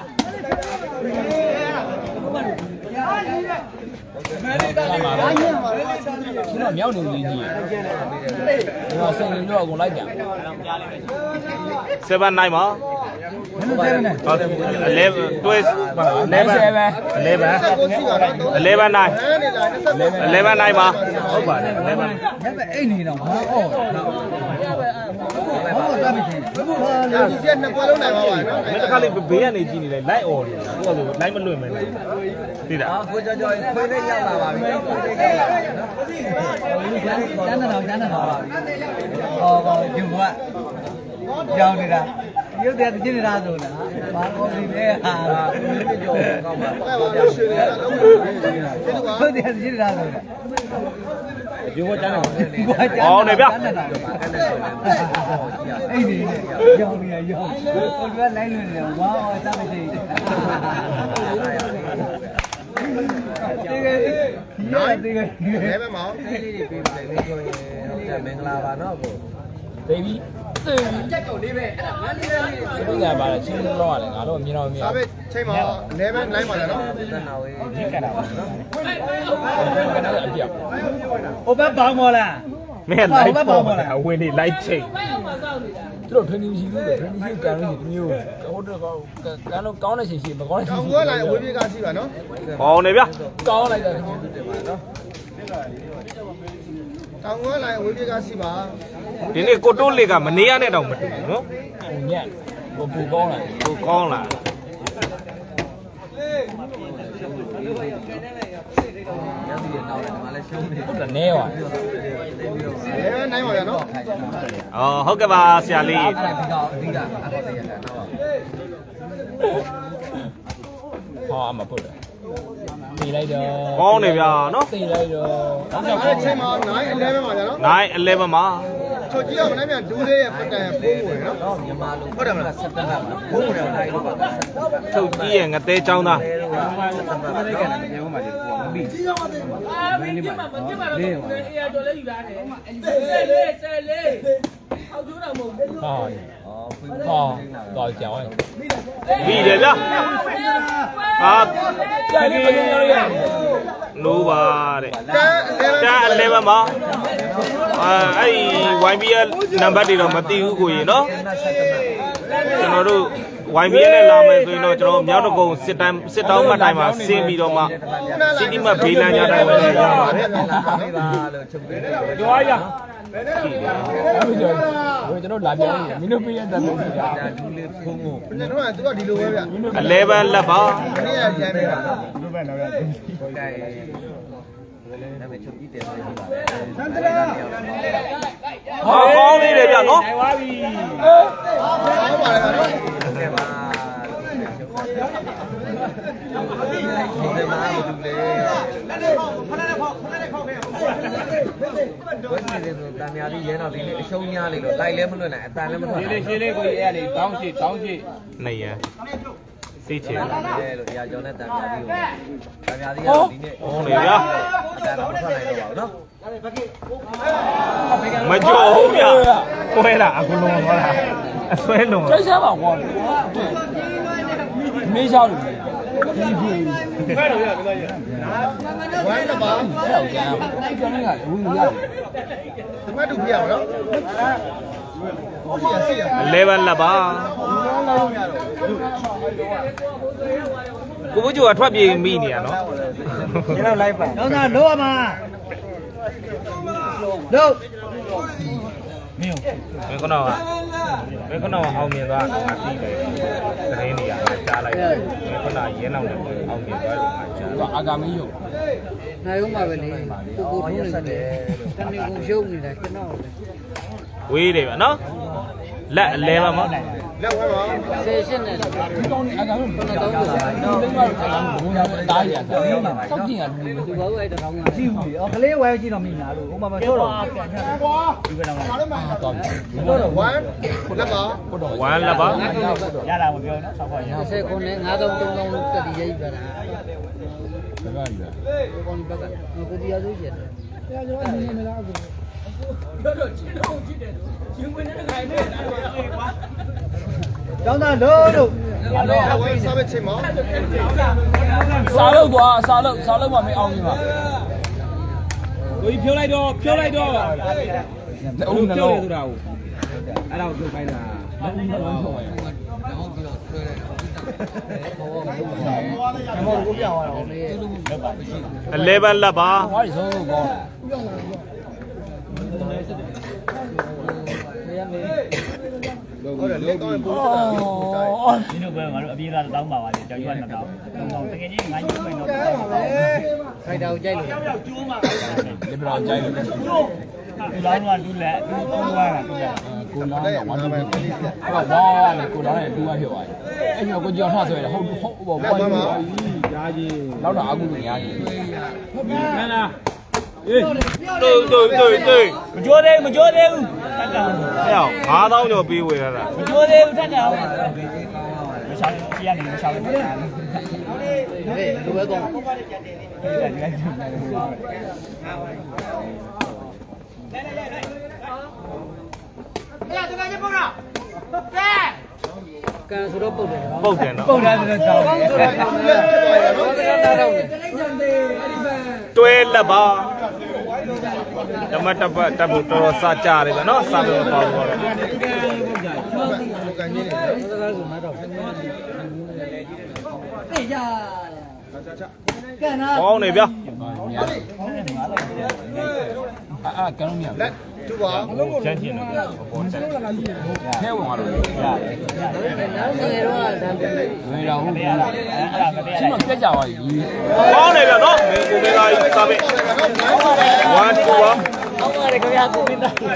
ကျွန်တော်မြောက်နေပြီကြီးကျွန်တော်စိတ်ရင်းတော့အကုန်လိုက်ပြန် 7နိုင်မှာဟုတ်11 twist ကိုစီကတော့ 11နိုင် 11နိုင် 11နိုင်မှာဟုတ်ပါတယ်11 အိတ်နေတော့ဟာအော်ဒီကျက်နှစ်ပွဲလုံးနိုင်ပါပါနော်မင်းတစ်ခါလေးဘေးကနေကြည့်နေလိုက်လိုက်អော်နေတာသူကဆိုလိုက်မလွင့်မယ်သိလားခွေးကြောခွေးထိပ်ရောက်လာပါပြီခွေးထိပ်ရောက်လာပြီနော်တန်းတော့ပါဟောယူကကြောင်းနေတာရုပ်တဲ့ပြင်းနေတာဆိုတာဘာလို့ဒီလဲဟာဒီကြောကောင်းပါအဲ့ပါလို့ရှင်နေတာလုံးဝဒီကရုပ်တဲ့ပြင်းနေတာဆိုတာယူကကျန်းတယ်ဟောနေဗျအဲ့ဒါဆိုလည်းအဲ့ဒီရောင်းနေရောင်းကိုကလိုက်လွင်နေဝါတာမရှိတကယ် 11မော်အဲ့ဒီလေးပြေးပြီလေဆိုရင်ဟုတ်တယ်မင်္ဂလာပါနော်ကိုဘေဘီကြက်တော်လေးပဲအဲ့ဒါငန်းလေးလေးပြပါလားချင်းလို့ရတယ်ငါတို့အမြင်တော့မြင်ဒါပဲချိန်မှာ11နိုင်ပါလားနော်သနာဝေးကြီးကတာပါနော်အပြတ်ဟိုဘက်ဘောင်းမော်လားမင်းလိုက်ပေါ်မှာအဝင်နေလိုက်ချိန်သူတို့ထွန်းနေရှိဘူးထွန်းနေရှိကန်လို့ရှိတမျိုးဟိုတော့ကန်လို့ကောင်းတဲ့ရှင်ရှိမကောင်းတဲ့ရှင်တောင်ရှိကွဲလိုက်ဝေးပြေးကရှိပါနော်ဟောနေဗျကောင်းလိုက်တယ်တင်ပါနော်တောင်ကွဲလိုက်ဝေးပြေးကရှိပါဒီနေ့ကိုတိုးလေးကမနေရနဲ့တော့မတူဘူးနော်ဟိုညက်ဟိုပူကောင်းလာကိုကောင်းလားညစီရနောက်တယ်ငါလည်းရှုံးနေဟုတ်တယ်နဲပါ 11နိုင်ပါလားနော်အော်ဟုတ်ကဲ့ပါဆရာလေးအဲ့ဒါဒီတော့အဓိကအခေါ်တရတာနော်ဟောအမပုတ်တယ်ตีလိုက်တော့ကောင်းနေဗျာနော်ตีလိုက်တော့အဲ့ချိန်မှာ9 11ပါဗျာနော် 9 11မှာချုပ်ကြီးကမနေ့ပြန်ဒူးလေးရဲ့ပတ်တန်ပိုးဝင်နော်တော့မြန်မာလူဟုတ်တယ်မလား7တန်းကဘုံဝင်လိုက်လို့ပါထုတ်ကြီးရဲ့ငသေးချောင်းသားအဲတော့7တန်းလိုက်ကန်တယ်ပြောမှလေကိုမပြီးလေးပါလေးပါအေးရတော်လေးယူရတယ်ဆယ်လေးအောက်ကျိုးတာမဟုတ်ဘူးဟောဟောတော့ကြောင်းပြီးတယ်ဗျာဟာကြာလေးပင်းရောရနိုးပါတဲ့တန်း11 11မှာအဲ့ဒီ YBL နံပါတ်တွေတော့မသိဘူးကိုကြီးနော်ကျွန်တော်တို့ YBL နဲ့လာမယ်ဆိုရင်တော့ကျွန်တော်မြောက်တကုံစစ်တောင်းမှတ်တိုင်းမှာဆင်းပြီးတော့မှစီတီမတ်ဘေးလမ်းကြတိုင်းပဲရပါတယ်ပေးပါလို့ချုပ်ပေးတယ်ကြွားရကျွန်တော်လာပြန်မင်းတို့ပြရတဲ့မျိုးကြီးတာဒါဒူးလေးဖုံးကိုဘယ်တော့ကသူကဒီလိုပဲဗျ 11လက်ပါဒီနေ့ရမ်းနေတာဟုတ်ကဲ့ဒါပေမဲ့ချုပ်ပြီးတယ်ဆိုရင်ပါဟာကောင်းသေးတယ်ဗျနော်နိုင်သွားပြီဟုတ်ပါလေဗျနော်ဟုတ်ကဲ့ပါဒီမှာဒူးလေးဘယ်နေလဲဆိုတန်မြာလေးရဲတော့ဒီနေ့အရှုံးများလေးလို့လိုက်လဲမလွတ်နိုင်အတန်လည်းမထွက်ရှင်းလေးကိုအဲ့လေတောင်းရှိနေရစိတ်ချတယ်လို့တရားကျော်နဲ့တန်ပြားလေးကိုတန်ပြားလေးကတော့ဒီနေ့ဟုတ်လေဗျာဒါတော့မထွက်နိုင်တော့ပါဘူးနော်မကြောက်ဘူးဗျာခွဲတာအခုလုံးသွားတာအဆွဲလုံးကျိုးစားပါကွာမေးချောက်လို့ဒီပြေးဖဲတော့ရမင်းသားကြီးဝမ်းတစ်ပါးအဲ့တော့ကျန်ကျောင်းကလည်းဝင်ရတယ်ဒီမဲ့တူပြရအောင်နော်ဟုတ်ပြီစီရ 11လက်ပါကိုဘကျိုကထွက်ပြေးမိနေရနော်ဒီလောက်လိုက်ပါတော့သာလို့ရမှာလို့မင်းမင်းကတော့အောင်မြင်သွားတာအပြီးတယ်သတင်းနေရတာကြားလိုက်တယ်မင်းကတော့ရဲနောက်နဲ့အောင်မြင်သွားတယ်ငါကြားအာဂါမင်းရုပ်နိုင်ဦးမှာပဲလေကိုကိုထုံးနေတယ်တနေ့ကိုရှုံးနေတာကျွန်တော်ဝေးတယ်ဗျနော်လက်11ပါမလက်ဝဲပါ 18နဲ့ဒီကောင်းအာဂါမင်းဘယ်တော့တော့ဒီမှာဘုံရတားရတာစောက်ကြည့်ရတယ်သူဘာလို့အဲ့တထောင်းကကြည့်ဘူးလေကလေးဝဲကြည့်တော့မိနာလို့ဥပမာပြောတော့ဒီဘက်တော့တော့ဝမ်းလက်ပါ 1လက်ပါရတာမပြောနော်ဆောက်ခွာရ 29နဲ့9330တက်ဒီရိပ်ပါတာဘယ်ကကြီးလဲကောင်းဘက်ကကိုတရားစိုးကျတယ်ကျောင်းသားလို့ဝမ်းစားပဲချိန်မှာစားလို့ကွာစားလို့မမင်းအောင်ကြီးပါကိုကြီးဖြိုးလိုက်တော့အုံးနှလုံးဆိုတာကိုအဲ့ဒါကိုပြုတ်ခိုင်းတာလုံးလုံးဖြိုးပါရဲ့တော့ပြီးတော့ဆွဲတယ်ဘောကိုပြောင်းသွားတော့ 11လက်ပါဟောဒီဆုံးလို့ကောင်းဟုတ်တယ်လက်ကောင်းပို့ဒီလိုပဲငါတို့အပြေးသားတောင်းပါပါလေကြောက်ရွံ့တော့တော့တကယ်ကြီးငါကြီးမယ်တော့ခိုက်တာကိုကြိုက်လို့ဒီပြောင်းကြိုက်လို့ဒီလောင်းကတူးလက်တူးသွားတာတူးလက်ကိုလောင်းတော့ဝမ်းတူအဲ့တော့ဝါးနဲ့ကိုလောင်းနဲ့တူးရဖြစ်သွားတယ်အဲ့ညကိုကြောင်ထဆွဲတယ်ဟုတ်ဘောဘာကြီးကြားကြီးလောက်တော့အာကုလို့ညာကြီးဟုတ်ပြီခဏလားအေး对， မကြိုးသေးဘူးတက်တယ်ဟဲ့5000ကျော်ပေးဝယ်ရတာမကြိုးသေးဘူးတက်တယ်မရှောင်းကြည့်ရနေမရှောင်းဘူးတက်တယ်ဟေးလူပဲကောင်း ကန်ဆိုတော့ပုတ်တယ်ပုတ်တယ်နော်ပုံသားတဲ့တောင်းတွဲလက်ပါဓမ္မတပတ်တပ်ဖို့တော်တော်စကြတယ်ဗျနော်စမယ်မပေါ့တော့ကန်ကြီးနေတယ်စကားဆိုမှတော့ကောင်းနေဗျအာကံလို့မြင်လက်တူပါချမ်းချင်တယ်ဗျပေါ်တက်ထဲဝင်သွားလို့ရနောက်ငယ်တော့ဒါပဲဝင်တော့ဟုတ်ပြီချင်းတော့ပြက်ကြပါပြီကောင်းနေဗျနော်မင်းကိုမင်းသားကြီးစမယ်1 2ပါအောက်ရတယ်ခင်ဗျာကိုမင်းသား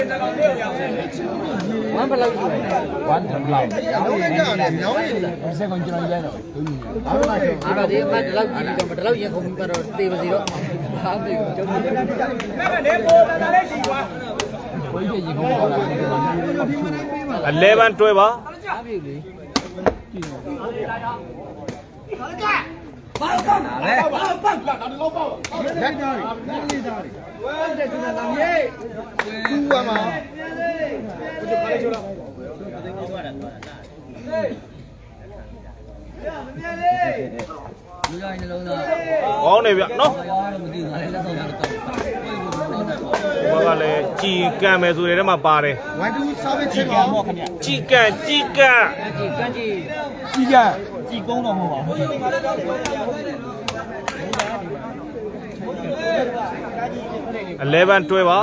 ဝမ်းဘလောက်ရှိလဲဝမ်းတယ်လောက်လုံးလိုက်ကြတယ်မြောင်းနေတယ်ဒီစက်ကွန်ကျွန်တော်ရိုက်တော့ဒုညအားတော့ဒီအမတ်ဒီလောက်ကြည့်ပြီးတော့ဒီလောက်ရင်ခုန်ပြီးတော့တေးပါစီတော့အားပြီကျုံးဘိုးကြီးရေခုံးတော့လာတယ် 11တွဲပါအားပြီလေတူပါမှာဒီလိုနှလုံးသားကောင်းနေဗျနော်ရောတော့မသိဘူးငါလည်းလက်ဆောင်တော့တော့ဘာကလည်းကြည်ကံမယ်ဆိုတဲ့ထဲမှာပါတယ်ဝမ်းတူစားပဲချိန်မှာကြည်ကံကန်းကြီးကန်းကြီးကြီးကကြည်ကုန်းတော့မဟုတ်ပါဘူး 11တွဲပါ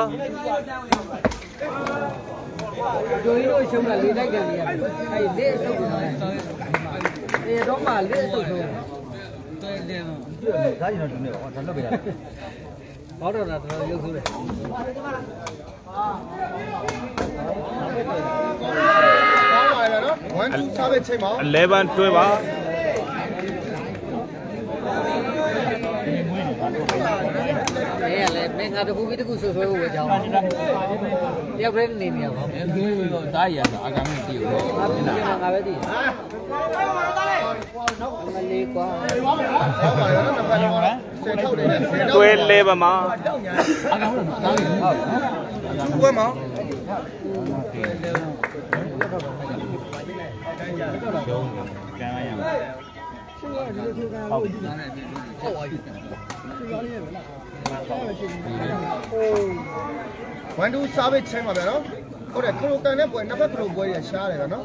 ဂျိုရီတို့ရှုံးတာလေးလိုက်ကန်နေရတယ်အဲ့လေးအဆုပ်ကိုတေတော့မှလေးအဆုပ်ဆုံးတဲတယ်ဒါကျင်တော့ဒီနေ့ဟောဒါလွတ်ပေးတာဘောတော့တာတော်ရုပ်ဆိုးတယ်ကောင်းပါရဲ့နော်ဝမ်းတူစားပဲချိန်မှာ 11တွဲပါမလေမင်းငါတခုပြီးတခုဆွဆွဲဖို့ပဲကြောင်းတယောက်တည်းနေနေရပါဘူးဒီလိုတားရတာအကောင်မသိဘူးငါပဲသိမလေးကွာဟုတ်ပါရောနံပါတ်တော့10ထောက်တယ်နဲ့တွဲလဲပါမှာအကောင်တော့တားရဟုတ်သူကမောင်ကံရရဝန်တူစားပဲချင်းပါဗျာနော်ဟုတ်တယ်ခရိုကန်နဲ့ပွဲနှစ်ဖက်ခရိုပွဲရရှားတယ်ဗျာနော်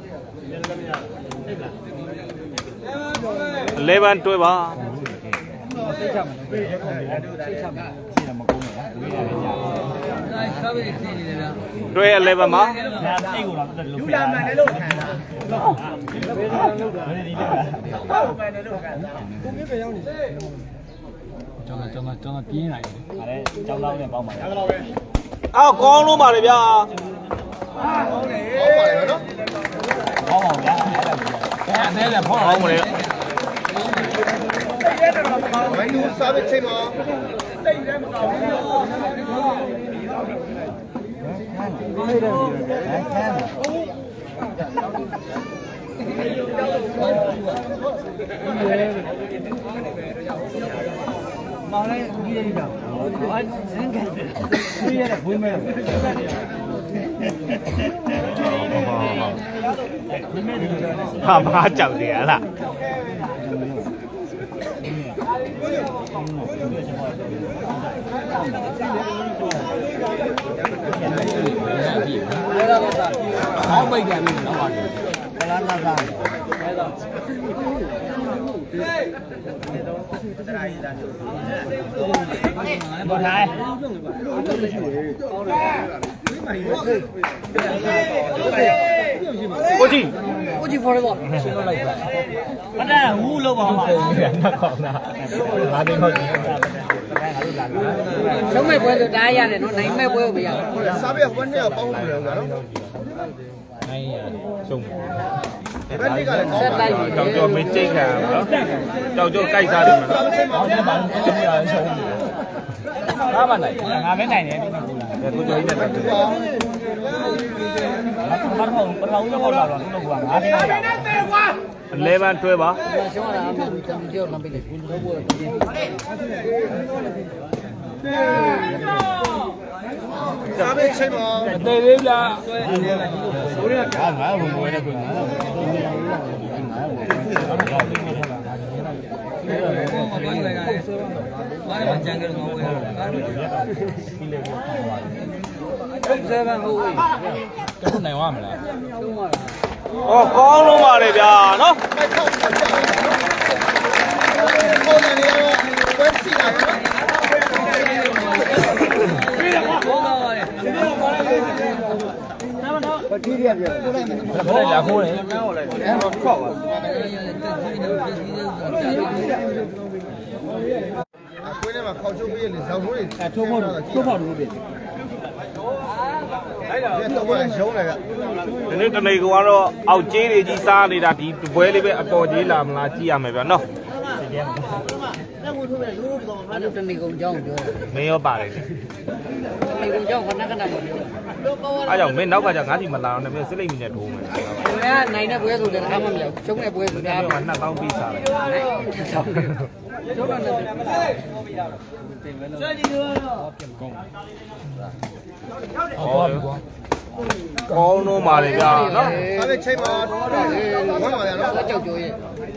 11တွဲပါစိတ်ချမယ်စိတ်ချမယ်ရှိတယ်မကုန်းဘူးလားဒီရတယ်ကြာဒါစားပဲသိနေတယ်လားတွဲ11မှာငါစိတ်ကိုတော့တက်လို့ပြလာမှန်တယ်လို့ခံတာဘယ်လိုလုပ်တာဘယ်ဒီလဲဟုတ်မှန်တယ်လို့ခံတာကိုမျိုးပဲရောက်နေကျွန်တော်ပြင်းလာတယ်ဒါလည်းကြောက်လောက်နဲ့ပေါင်းပါလားအော်ကောင်းလို့ပါလေဗျာဟုတ်ပါတယ်နော်ပေါင်းပါဗျာအဲ့ဒါအဲ့ဒါဖောက်ကောင်းမလဲဝန်တူစားပဲချင်းပါမောင်လေးကြီးရည်တော့ဘာစင်ကန်ကြီးရတဲ့ဘွေးမဲဟာမကြောက်တယ်ဟလားအဲ့ဒါတော့ဟောပိတ်တယ်လို့တော့ပါတယ်ဘလာနာသာအဲ့တော့ဘောထိုင်ကိုကြီးကိုကြီးဖော်ရတော့ရှင်းလိုက်ပါမတန်ဘူးလို့ပါမှာနှက်ခေါင်းတာငါသိဟုတ်တယ်ရှုံးမဲ့ပွဲဆိုတားရတယ်နော်နိုင်မဲ့ပွဲကိုမရဘူးဟုတ်တယ်စားပဲဝက်နဲ့ပေါင်းလို့ရတယ်နော်နိုင်ရရှုံးဘယ်နည်းကလည်းကောဆက်င်းပါလိုက်ပြီကြောက်ကြောမင်းကျိတ်ခံနော်ကြောက်ကြောကြိုက်စားတယ်မနော်ဟောတယ်ဘာလို့ဒီလိုရှုံးနေလဲဘာမှနိုင်ငါပဲနိုင်တယ်ဒီမှာဘူးလားကိုကျော်ကြီးနဲ့တက်တယ်ပထမတော့လာတော့သူ့ကငါးတယ် 11တွဲပါရှုံးရတာအမှန်တမ်းပြောလမ်းပေးတယ်ဘူးတော့ပွဲစားပဲချင်းပါတေးသေးလားငါဘုံပွဲနဲ့ကိုငါတော့ဘာလဲကြံကြတော့ငါဝယ်ရတာ7ဟုတ်ပြီကျွန်တော်နိုင်သွားမလားရှုံးရတာအော်ကောင်းလို့ပါလေဗျာနော်အဲ့ထောက်ချက်ကြတယ်နော်ဟိုလည်းရောဝက်စီလာရောဘောပါပါလေဘာကြီးရပြဘယ်လာခိုးလဲအဲ့တော့ခောက်ပါအကွင်းထဲမှာခောက်ချုပ်ပြီးလေဇောက်မိုးတွေထိုးဖောက်လို့ပြီအဲ့တော့ဘာရုံးလဲဗျဒီနေ့တနေကတော့အောက်ကျေးတွေကြီးစားနေတာဒီပွဲလေးပဲအပေါ်ကျေးလာမလားကြည့်ရမယ်ဗျာနော်အဲ့လိုတနေကုန်ကြောင်းပြောတယ်မင်းရောပါတယ်လေတနေကုန်ကြောင်းခဏခဏမပြောအားကြောင့်မင်းနောက်ကကြငါးစီမလာအောင်လည်းမင်းစစ်လိမ့်မိနဲ့ထိုးမယ်ဘယ်ကနိုင်တဲ့ပွဲဆိုတဲ့အားမမပြောရှုံးတဲ့ပွဲဆိုတာအဲ့တော့2000ပြီးစားတယ်ရှုံးတယ်ရှုံးတယ်ဟောကောင်းလို့ပါလေဗျာနော်အဲ့ဒါချိန်ပါဝမ်းပါရနော်ဆက်ကြောက်ကြောရဲ့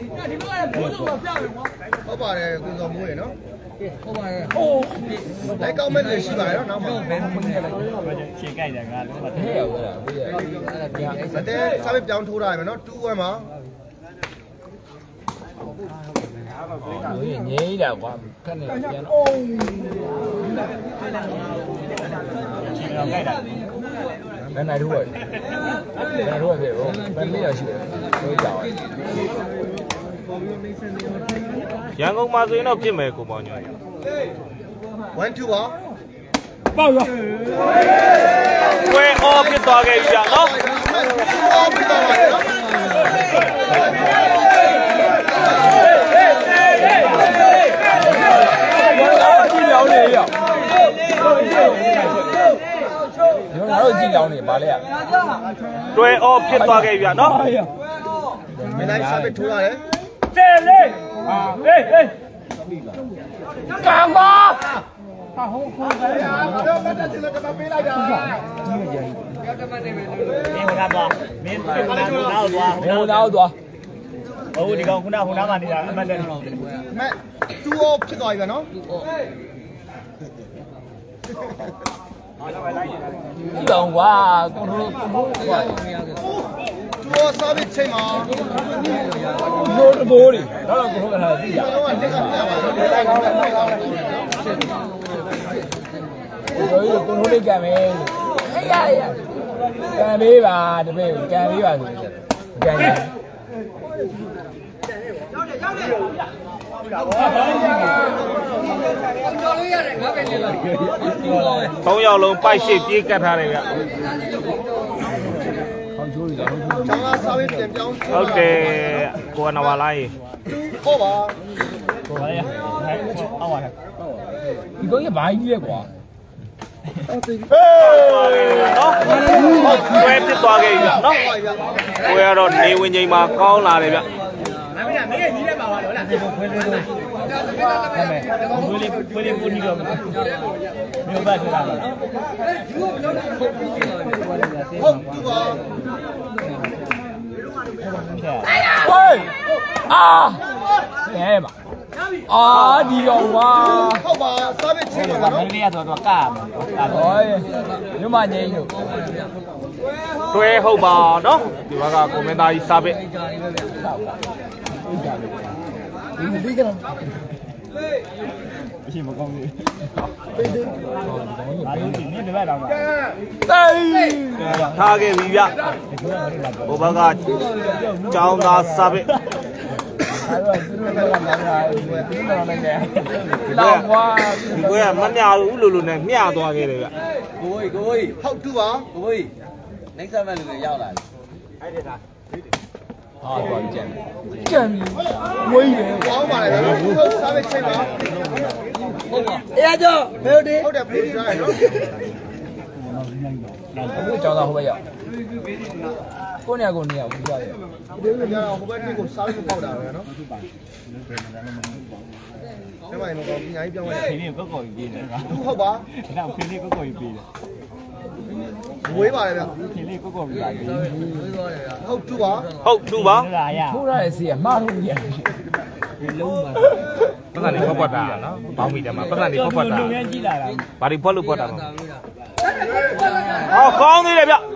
ဟုတ်ပါတယ်ကိုစောမိုးရနော်ဟုတ်ပါရဲ့လိုက်ကောက်မဲ့လည်းရှိပါရဲ့နော်နောက်မှာခြေကြိုက်တယ်ငါတော့ဟဲ့ရောက်လာပြီအဲ့ဒါပြန်အဲ့စတဲ့စားပဲပြောင်းထိုးထားရမယ်နော်2-1မှာဟိုငြိမ်းတာကွာခက်နေပြန်တော့ခြေတော့ကြိုက်တာဘယ်နိုင်ထိုးရလဲဘယ်ထိုးရပြီဘယ်မေးရရှိလဲဆိုကြပါရန်ကုန်မှာဆိုရင်တော့ဖြစ်မယ်ကိုပေါင်းညွှန် 1-2ပါပေါက်ရောပွဲအော်ဖြစ်သွားခဲ့ပြီဗျာနော်အော်ပြီးတော့ပါနော်နေပါလေရတွဲအော်ဖြစ်သွားခဲ့ပြီဗျနော်မင်းလိုက်စားပြီးထိုးရတယ်တဲ့လေဟေးဟေးကံပါတော့မတက်ချင်လို့တမပေးလိုက်တာမင်းကတော့မင်းကတော့သွားမင်းတော့သွားဟုတ်ဒီကောင်ခုနကမှနေတာအမှတ်တယ်မက်တူအော်ဖြစ်သွားပြီဗျနော်ကြည့်အောင်ကွာကွန်ထရိုးကွာတူအော်စားပြီးချိန်မှာရိုးတဘိုးတွေတော့ကွန်ထရိုးကထားသိရတော့ကလက်ကပြပါတော့လိုက်ကောင်းလိုက်ကောင်းရိုးကွန်ထရိုးလေးကံမယ်အေးရရကံပေးပါတပည့်ကံပေးပါဆိုကံရ 3 ယောက်လုံးပိုက်ရှိပြေးကတ်ထားတယ်ဗျခေါင်းချိုးရအောင်ကျောင်းသားစားပြီးပြန်ပြောင်းဟုတ်တယ်ကိုကနဝလာရေဟောပါဟိုပါလေအောက်ပါလေဒီကောင်ကဘာကြီးလဲကွာနော်ဟုတ်တွဲဖြစ်သွားခဲ့ပြီဗျနော်ဟောပါဗျကိုကတော့နေဝင်ချိန်မှာကောင်းလာတယ်ဗျမင်းရဲ့ကြီးလက်ပါပါလို့လားခွေးလေးတို့ခွေးလေးပူနီတော့မြို့ပါဆိုတာလားဟုတ်တူပါဟေးအာရဲပါအာဒီရောကွာဟုတ်ပါစားပြီးချိန်ပါနော်မင်းလေးကတော့ကားမှာဟေးညမငိမ့်တို့တွဲဟုတ်ပါနော်ဒီဘက်ကကွန်မန့်သားကြီးစားပစ်မရှိမကောင်းဘူးဘာလို့ဒီနေ့တပတ်တော့မှာတေးထားခဲ့ပြီဗျဟိုဘက်ကကျောင်းသားစားပစ်အဲ့တော့သူတို့ကလည်းလာတယ်သူတို့လည်းလည်းလောက်ကွာဒီကွဲကမမျှဘူးလို့နဲ့မျှသွားခဲ့တယ်ဗျကိုကြီးဟုတ်တူပါကိုကြီးနိုင်ဆက်မဲ့လူတွေရောက်လာတယ်ဟာဘာကြမ်းကြမ်းဝိုင်းတယ်ကောင်းပါလေဗျဟုတ်စားပြီးချိန်ပါဟုတ်ပါအေးကြောဘယ်လိုဒီဟုတ်တယ်ပြေးစားရနော်အခုကြောင်းသားဟိုဘက်ရောက်ကိုနေရာကိုနေရာဘူးသွားတယ်ဒီလိုကြတော့ဟိုဘက်တစ်ကိုစားပြီးပေါက်တာပဲနော်ကျမရင်တော့ပညာကြီးပြောင်းရတယ်ဒီနေ့ကောက်ကော်ကြီးပြေးတယ်ကွာဟုတ်ပါဒါဖေးလေးကောက်ကော်ကြီးပြေးတယ်ဝေးပါလေဗျဖေးလေးကောက်ကော်ကြီးပြေးတယ်ဟုတ်တူပါဟုတ်တူပါဟုတ်လားရထိုးရတဲ့စီကမှားလို့ရတယ်ပတ်စံနေဖွက်ဖွက်တာနော်ဘောင်းမီတယ်မှာပတ်စံနေဖွက်ဖွက်တာလူငယ်ကြီးလာတာဘာဒီဖွက်လို့ဖွက်တာမဟောကောင်းသေးတယ်ဗျဟာ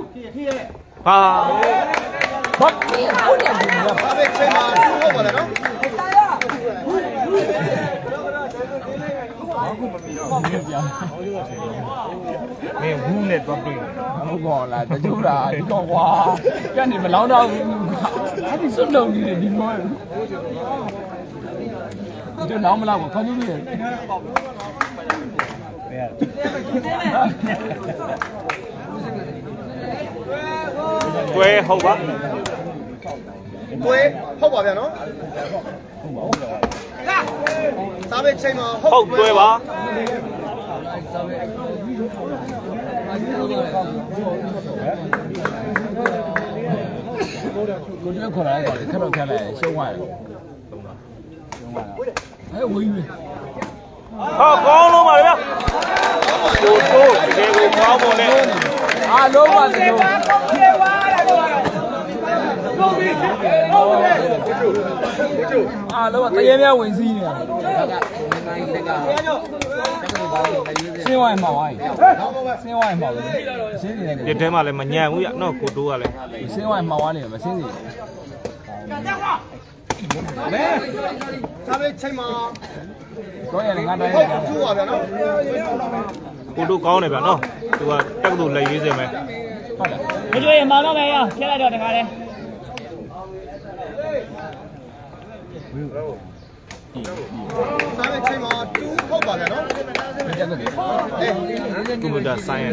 ဘာကိုနေရာကိုနေရာစားပြီးချိန်ပါဟုတ်ပါလေနော်မင်းဘူးနဲ့တော့တွေ့ဟုတ်ကောလားတကြိုးတာဒီကောကွာကနေမလောင်းတော့ဘူးစွတ်လုံးကြီးဒီမောဒီတော့မလောက်ဘူးခေါင်းကြီးတွဲဟုတ်ပါတွဲဟုတ်ပါဗျာနော်စားပြီးချိန်ပါဟုတ်တွဲပါကိုတည်းခေါ်လာတယ်ခက်တော့ခက်လိုက်ရှုံးသွားတယ်အဲ့ဝေးပြီဟောကောင်းလုံးပါဗျာကိုတိုးတကယ်ကိုကောင်းပုံနဲ့အားလုံးပါတယ်လို့အားလုံးတရေမြဝင်စီးနေတာစင်းဝိုင်းမှာဝိုင်းစင်းဝိုင်းမှာပဲစင်းနေတယ်ဒီထဲမှာလည်းမညံဘူးရနော်ကိုတိုးကလည်းစင်းဝိုင်းမှာဝိုင်းနေမစင်းစီမဲစားပြီးချိန်ပါတော့ရတယ်ငါတိုင်းဟုတ်ရတယ်တူပါဗျာနော်ကိုတိုးကောင်းတယ်ဗျာနော်သူကတက်ကတူလက်ရွေးစင်မယ်ဟုတ်လားမကြွေးမောင်တော့မယ်ရဖြတ်လိုက်တော့တခါလဲစားပြီးချိန်ပါတူဟုတ်ပါဗျာနော်ဒီတက်တယ်ကွန်ပျူတာဆိုင်းရ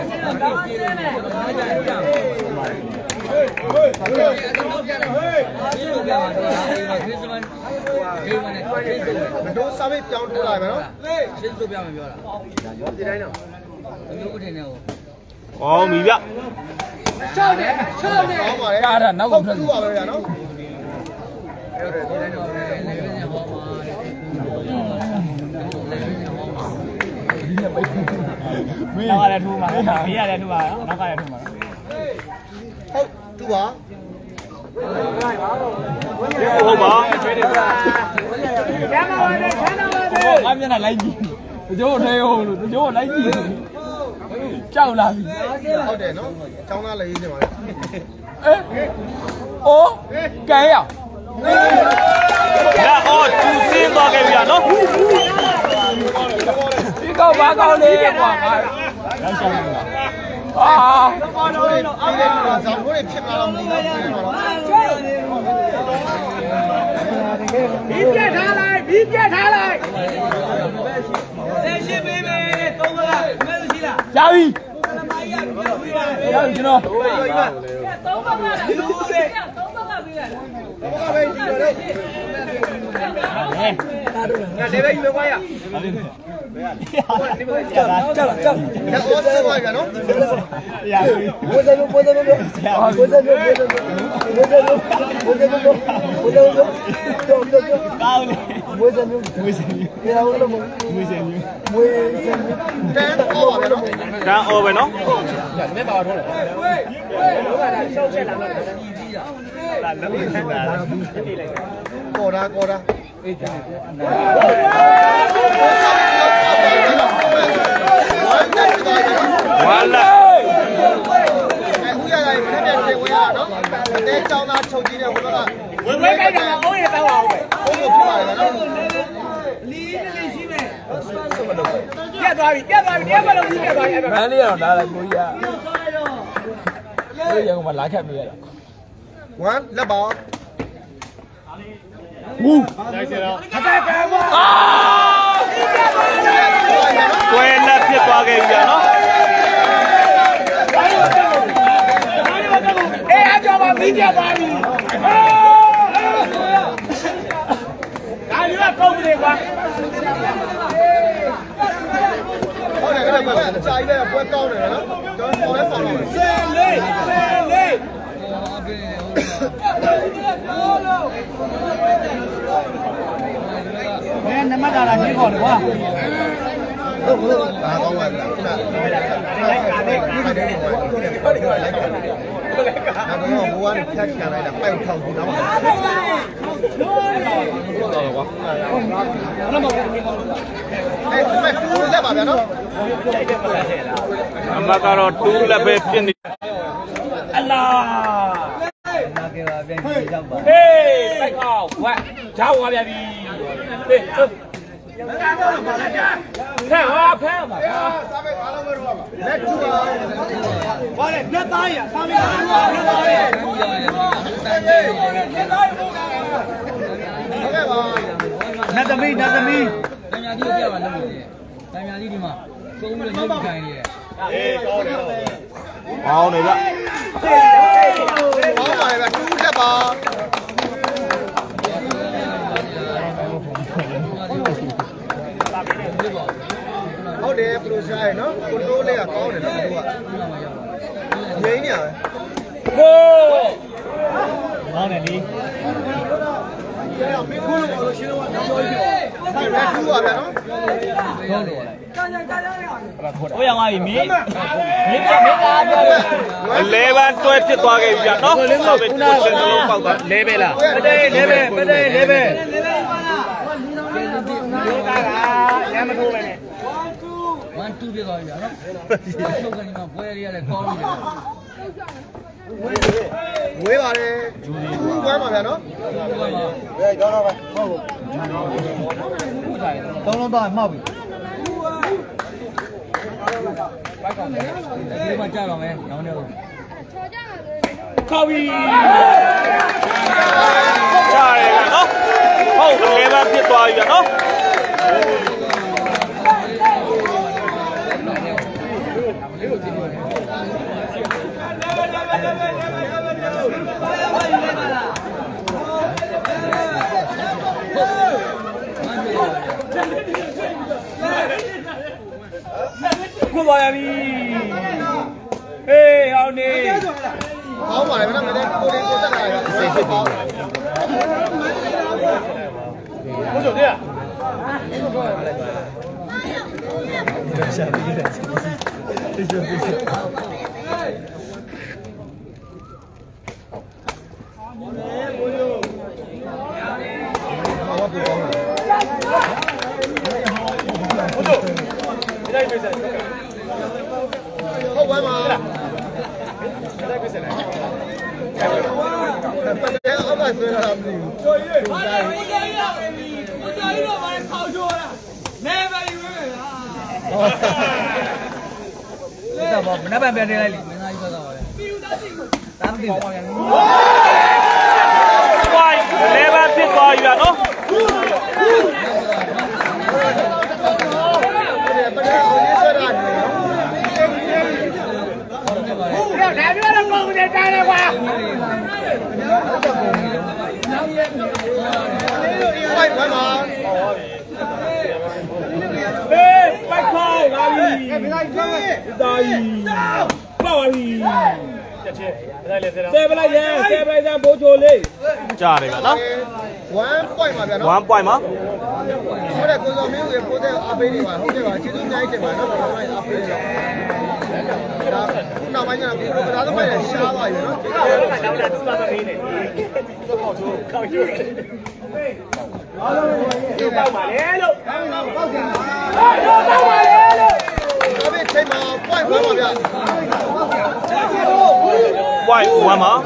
တို့စားပြီးပြောင်းထိုးလာမယ်နော်ရှင်းဆိုပြမယ်ပြောတာဒီတိုင်းတော့မျိုးကိုထင်တယ်ဟို哦，米表。 加点那个不是。 နောက်ကလည်းထိုးမှာဘေးကလည်းထိုးမှာနောက်ကလည်းထိုးမှာဟုတ်သူပါဟုတ်ပါကျမ်းပါပါနဲ့ကျမ်းပါပါနဲ့အမျက်နှာလိုက်ကြည့်တို့ထဲဟုတ်လို့တို့လိုက်ကြည့်ကြောက်လာပြီဟုတ်တယ်နော်ចောင်းသားလည်းရေးနေပါလေအိုးကန်ရလာအော်သူစင်းသွားခဲ့ပြီနော်ဒီကောက်ဘာကောင်းလေးကွာငါရောက်ဆောင်လာဘောလုံးလေးအောက်မှာဇောင်းထိုးတွေဖြစ်လာတော့မသိဘူးဘီးပြတ်ထားလိုက်ဘီးပြတ်ထားလိုက်ဆက်ရှိပေးမယ်သုံးကမဲရှိလားရပြီရပြီကျွန်တော်သုံးဘက်ကလူတွေသုံးဘက်ကပေးလိုက်ဘောကပဲကြည့်တော့ငါလေပဲယူလို့ပါရကြောက်တော့ဆက်ပါကြနော်ရပြီဘိုးတယ်ဘိုးတယ်ဘိုးတယ်ဘိုးတယ်ဘိုးတယ်ဘိုးတယ်ဘိုးတယ်ဘိုးတယ်ဘိုးတယ်ကောင်းလေဘိုးတယ်ဘိုးတယ်ရအောင်လို့ဘိုးတယ်ဘိုးတယ်တန်းအော်ပါဗျာနော်တန်းအော်ပဲနော်မဲပါတော့ဝေးလောကတာရှောက်ချက်လာတော့ကြီးကြီးတာလာလက်ပြီးဆက်တာနေလိုက်ကော်တာကော်တာအေးဝါလာအခုရရပြတဲ့တွေဝင်ရနော်တဲចောင်းသားချုပ်ကြီးတဲ့ဟိုတော့ဝေးဝေးကြိုက်တာအုံးရတောင်းအောင်ပဲဘုံကိုပြပါတယ်နော်လီရှိမယ်ပြတ်သွားပြီတရားမလုံးကြီးပြတ်သွားပြီအဲ့ဒါမန်းလေးတော့လာလိုက်ကိုကြီးကိုရကမှလာခတ်ပေးရတာ 1လက်ပါဝူးလိုက်စေတော့အတက်ကံပါကွယ်လက်ဖြစ်သွားခဲ့ပြီနော်အေးအကြောပါမိပြပါပြီဒါမျိုးကကုန်တယ်ကွာဟုတ်တယ်အဲ့ဒါကကြာကြီးပဲပွဲကောင်းတယ်နော်ကျွန်တော်ပေါ်လဲဆောင်တော့ဆယ်လေးမင်းနမတာလာကြီးခေါ်တယ်ကွာဟုတ်ဟုတ်ဒါကောင်းပါလားခုနလိုက်ကားလိုက်ကားလိုက်ကားလိုက်ကားတော့ဘဝနဲ့ဖြတ်ချလိုက်တာပိုက်ထောက်ကြည့်တော့ပါအဲ့ဒီမဲ့တူလက်ပါဗျာနော်အမကတော့တူလက်ပဲဖြစ်နေအလားနာကေပါပြန်ကြည့်ရောက်ပါဟေးစိုက်အောင်ဝက်ဂျားဝါပြန်ပြီဟေးဖဲဟာဖဲပါစားပဲအားလုံးပဲတော့ပါလက်ထူပါဘာလဲလက်သားရစားမယ်လက်သားရဟုတ်ကဲ့ပါနတ်သမီးတံမြာကြီးကိုပြပါလို့တံမြာကြီးဒီမှာသုံးပြီးတော့နှုတ်ခိုင်းနေတယ်အေးကောင်းတယ်ကောင်းတယ်ဗျကောင်းပါလေတူးတက်ပါဟုတ်တယ်ပရိုရှားရနော်ကိုတိုးလေးကကောင်းတယ်နော်သူကငိမ့်နေရပဲကိုကောင်းတယ်လी မင်းခိုးလို့လို့ရှင်းတော့တော့ပြောပြီးတော့တူးပါဗျာနော်ဟုတ်တယ်ဟိုရောက်သွားပြီမင်းပြောအလဲပန်းတွဲဖြစ်သွားခဲ့ပြီဗျနော်ဟုတ်ပြီကိုစင်လုံးပေါက်သွားလဲပဲလားပတေးလဲပဲလဲပဲညမထိုးပဲနဲ့ 1 2ပြသွားပြီဗျာနော်ချုပ်ကနေမှပွဲလေးရတယ်ကောင်းပြီဝေးပါတယ်တူးပွဲပါဗျာနော်ကောင်းတော့ပဲဟုတ်ကောင်းတော့တော့မှောက်ပြီပိုက်ကောင်းတယ်ဒီမှာကြာပါမယ်နောင်နေတော့ခေါ်ပြီကြားရတယ်နော်ဟုတ်အလဲပန်းဖြစ်သွားပြီဗျနော်ခွတ်သွားရပြီ Ê, ông đi. Không phải là mình cô đi cô tất cả là sẽ phải có. Có chủ đi à? Không phải mà. Ông phải sửa làm gì? Nó bạn bè đây này, mình nói cho rồi. Tám tiền. Quay, level biết coi vậy đó. Để đứa nó cùng để ra đây qua. Quay mà. Ê, bách khô, nào đi. Đây. Bao đi. Xe bên đây bố trồn đi. Chà đấy vậy đó. Quay mà vậy đó. Quán quay mà. Cái này cô giáo miêu cái cô giáo áp đi mà, không cái mà chỉ dùng ngay cái mà nó không phải áp đi rồi. Đó, nào bây giờ cái đó phải là xa rồi đó. Bao mà lé luôn. Nó biết chơi mà quay mà vậy. Quay quay mà.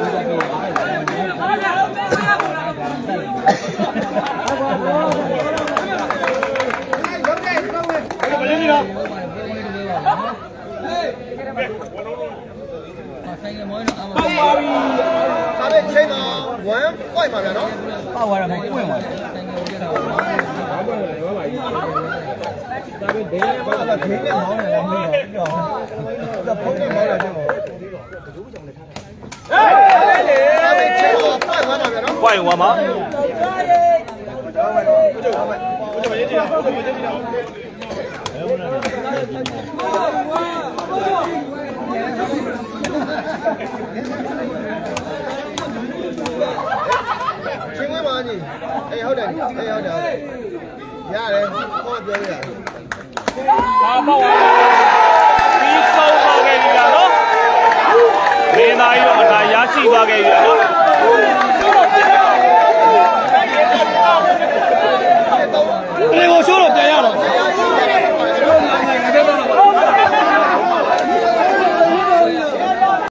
Sao biết chơi mà quay mà vậy đó. Bao giờ mà quên rồi. Là thế cái máu này là mình rồi. Là phun cái máu là chứ. Sao biết chơi mà quay mà vậy đó. Quay quay mà. Chính với mà gì? Ê hốt đền, ê hốt đền. Dạ đây, cóပြောgì à? Đi sâu vào cái gì đó. Bên này nó là giá trị vào cái gì đó.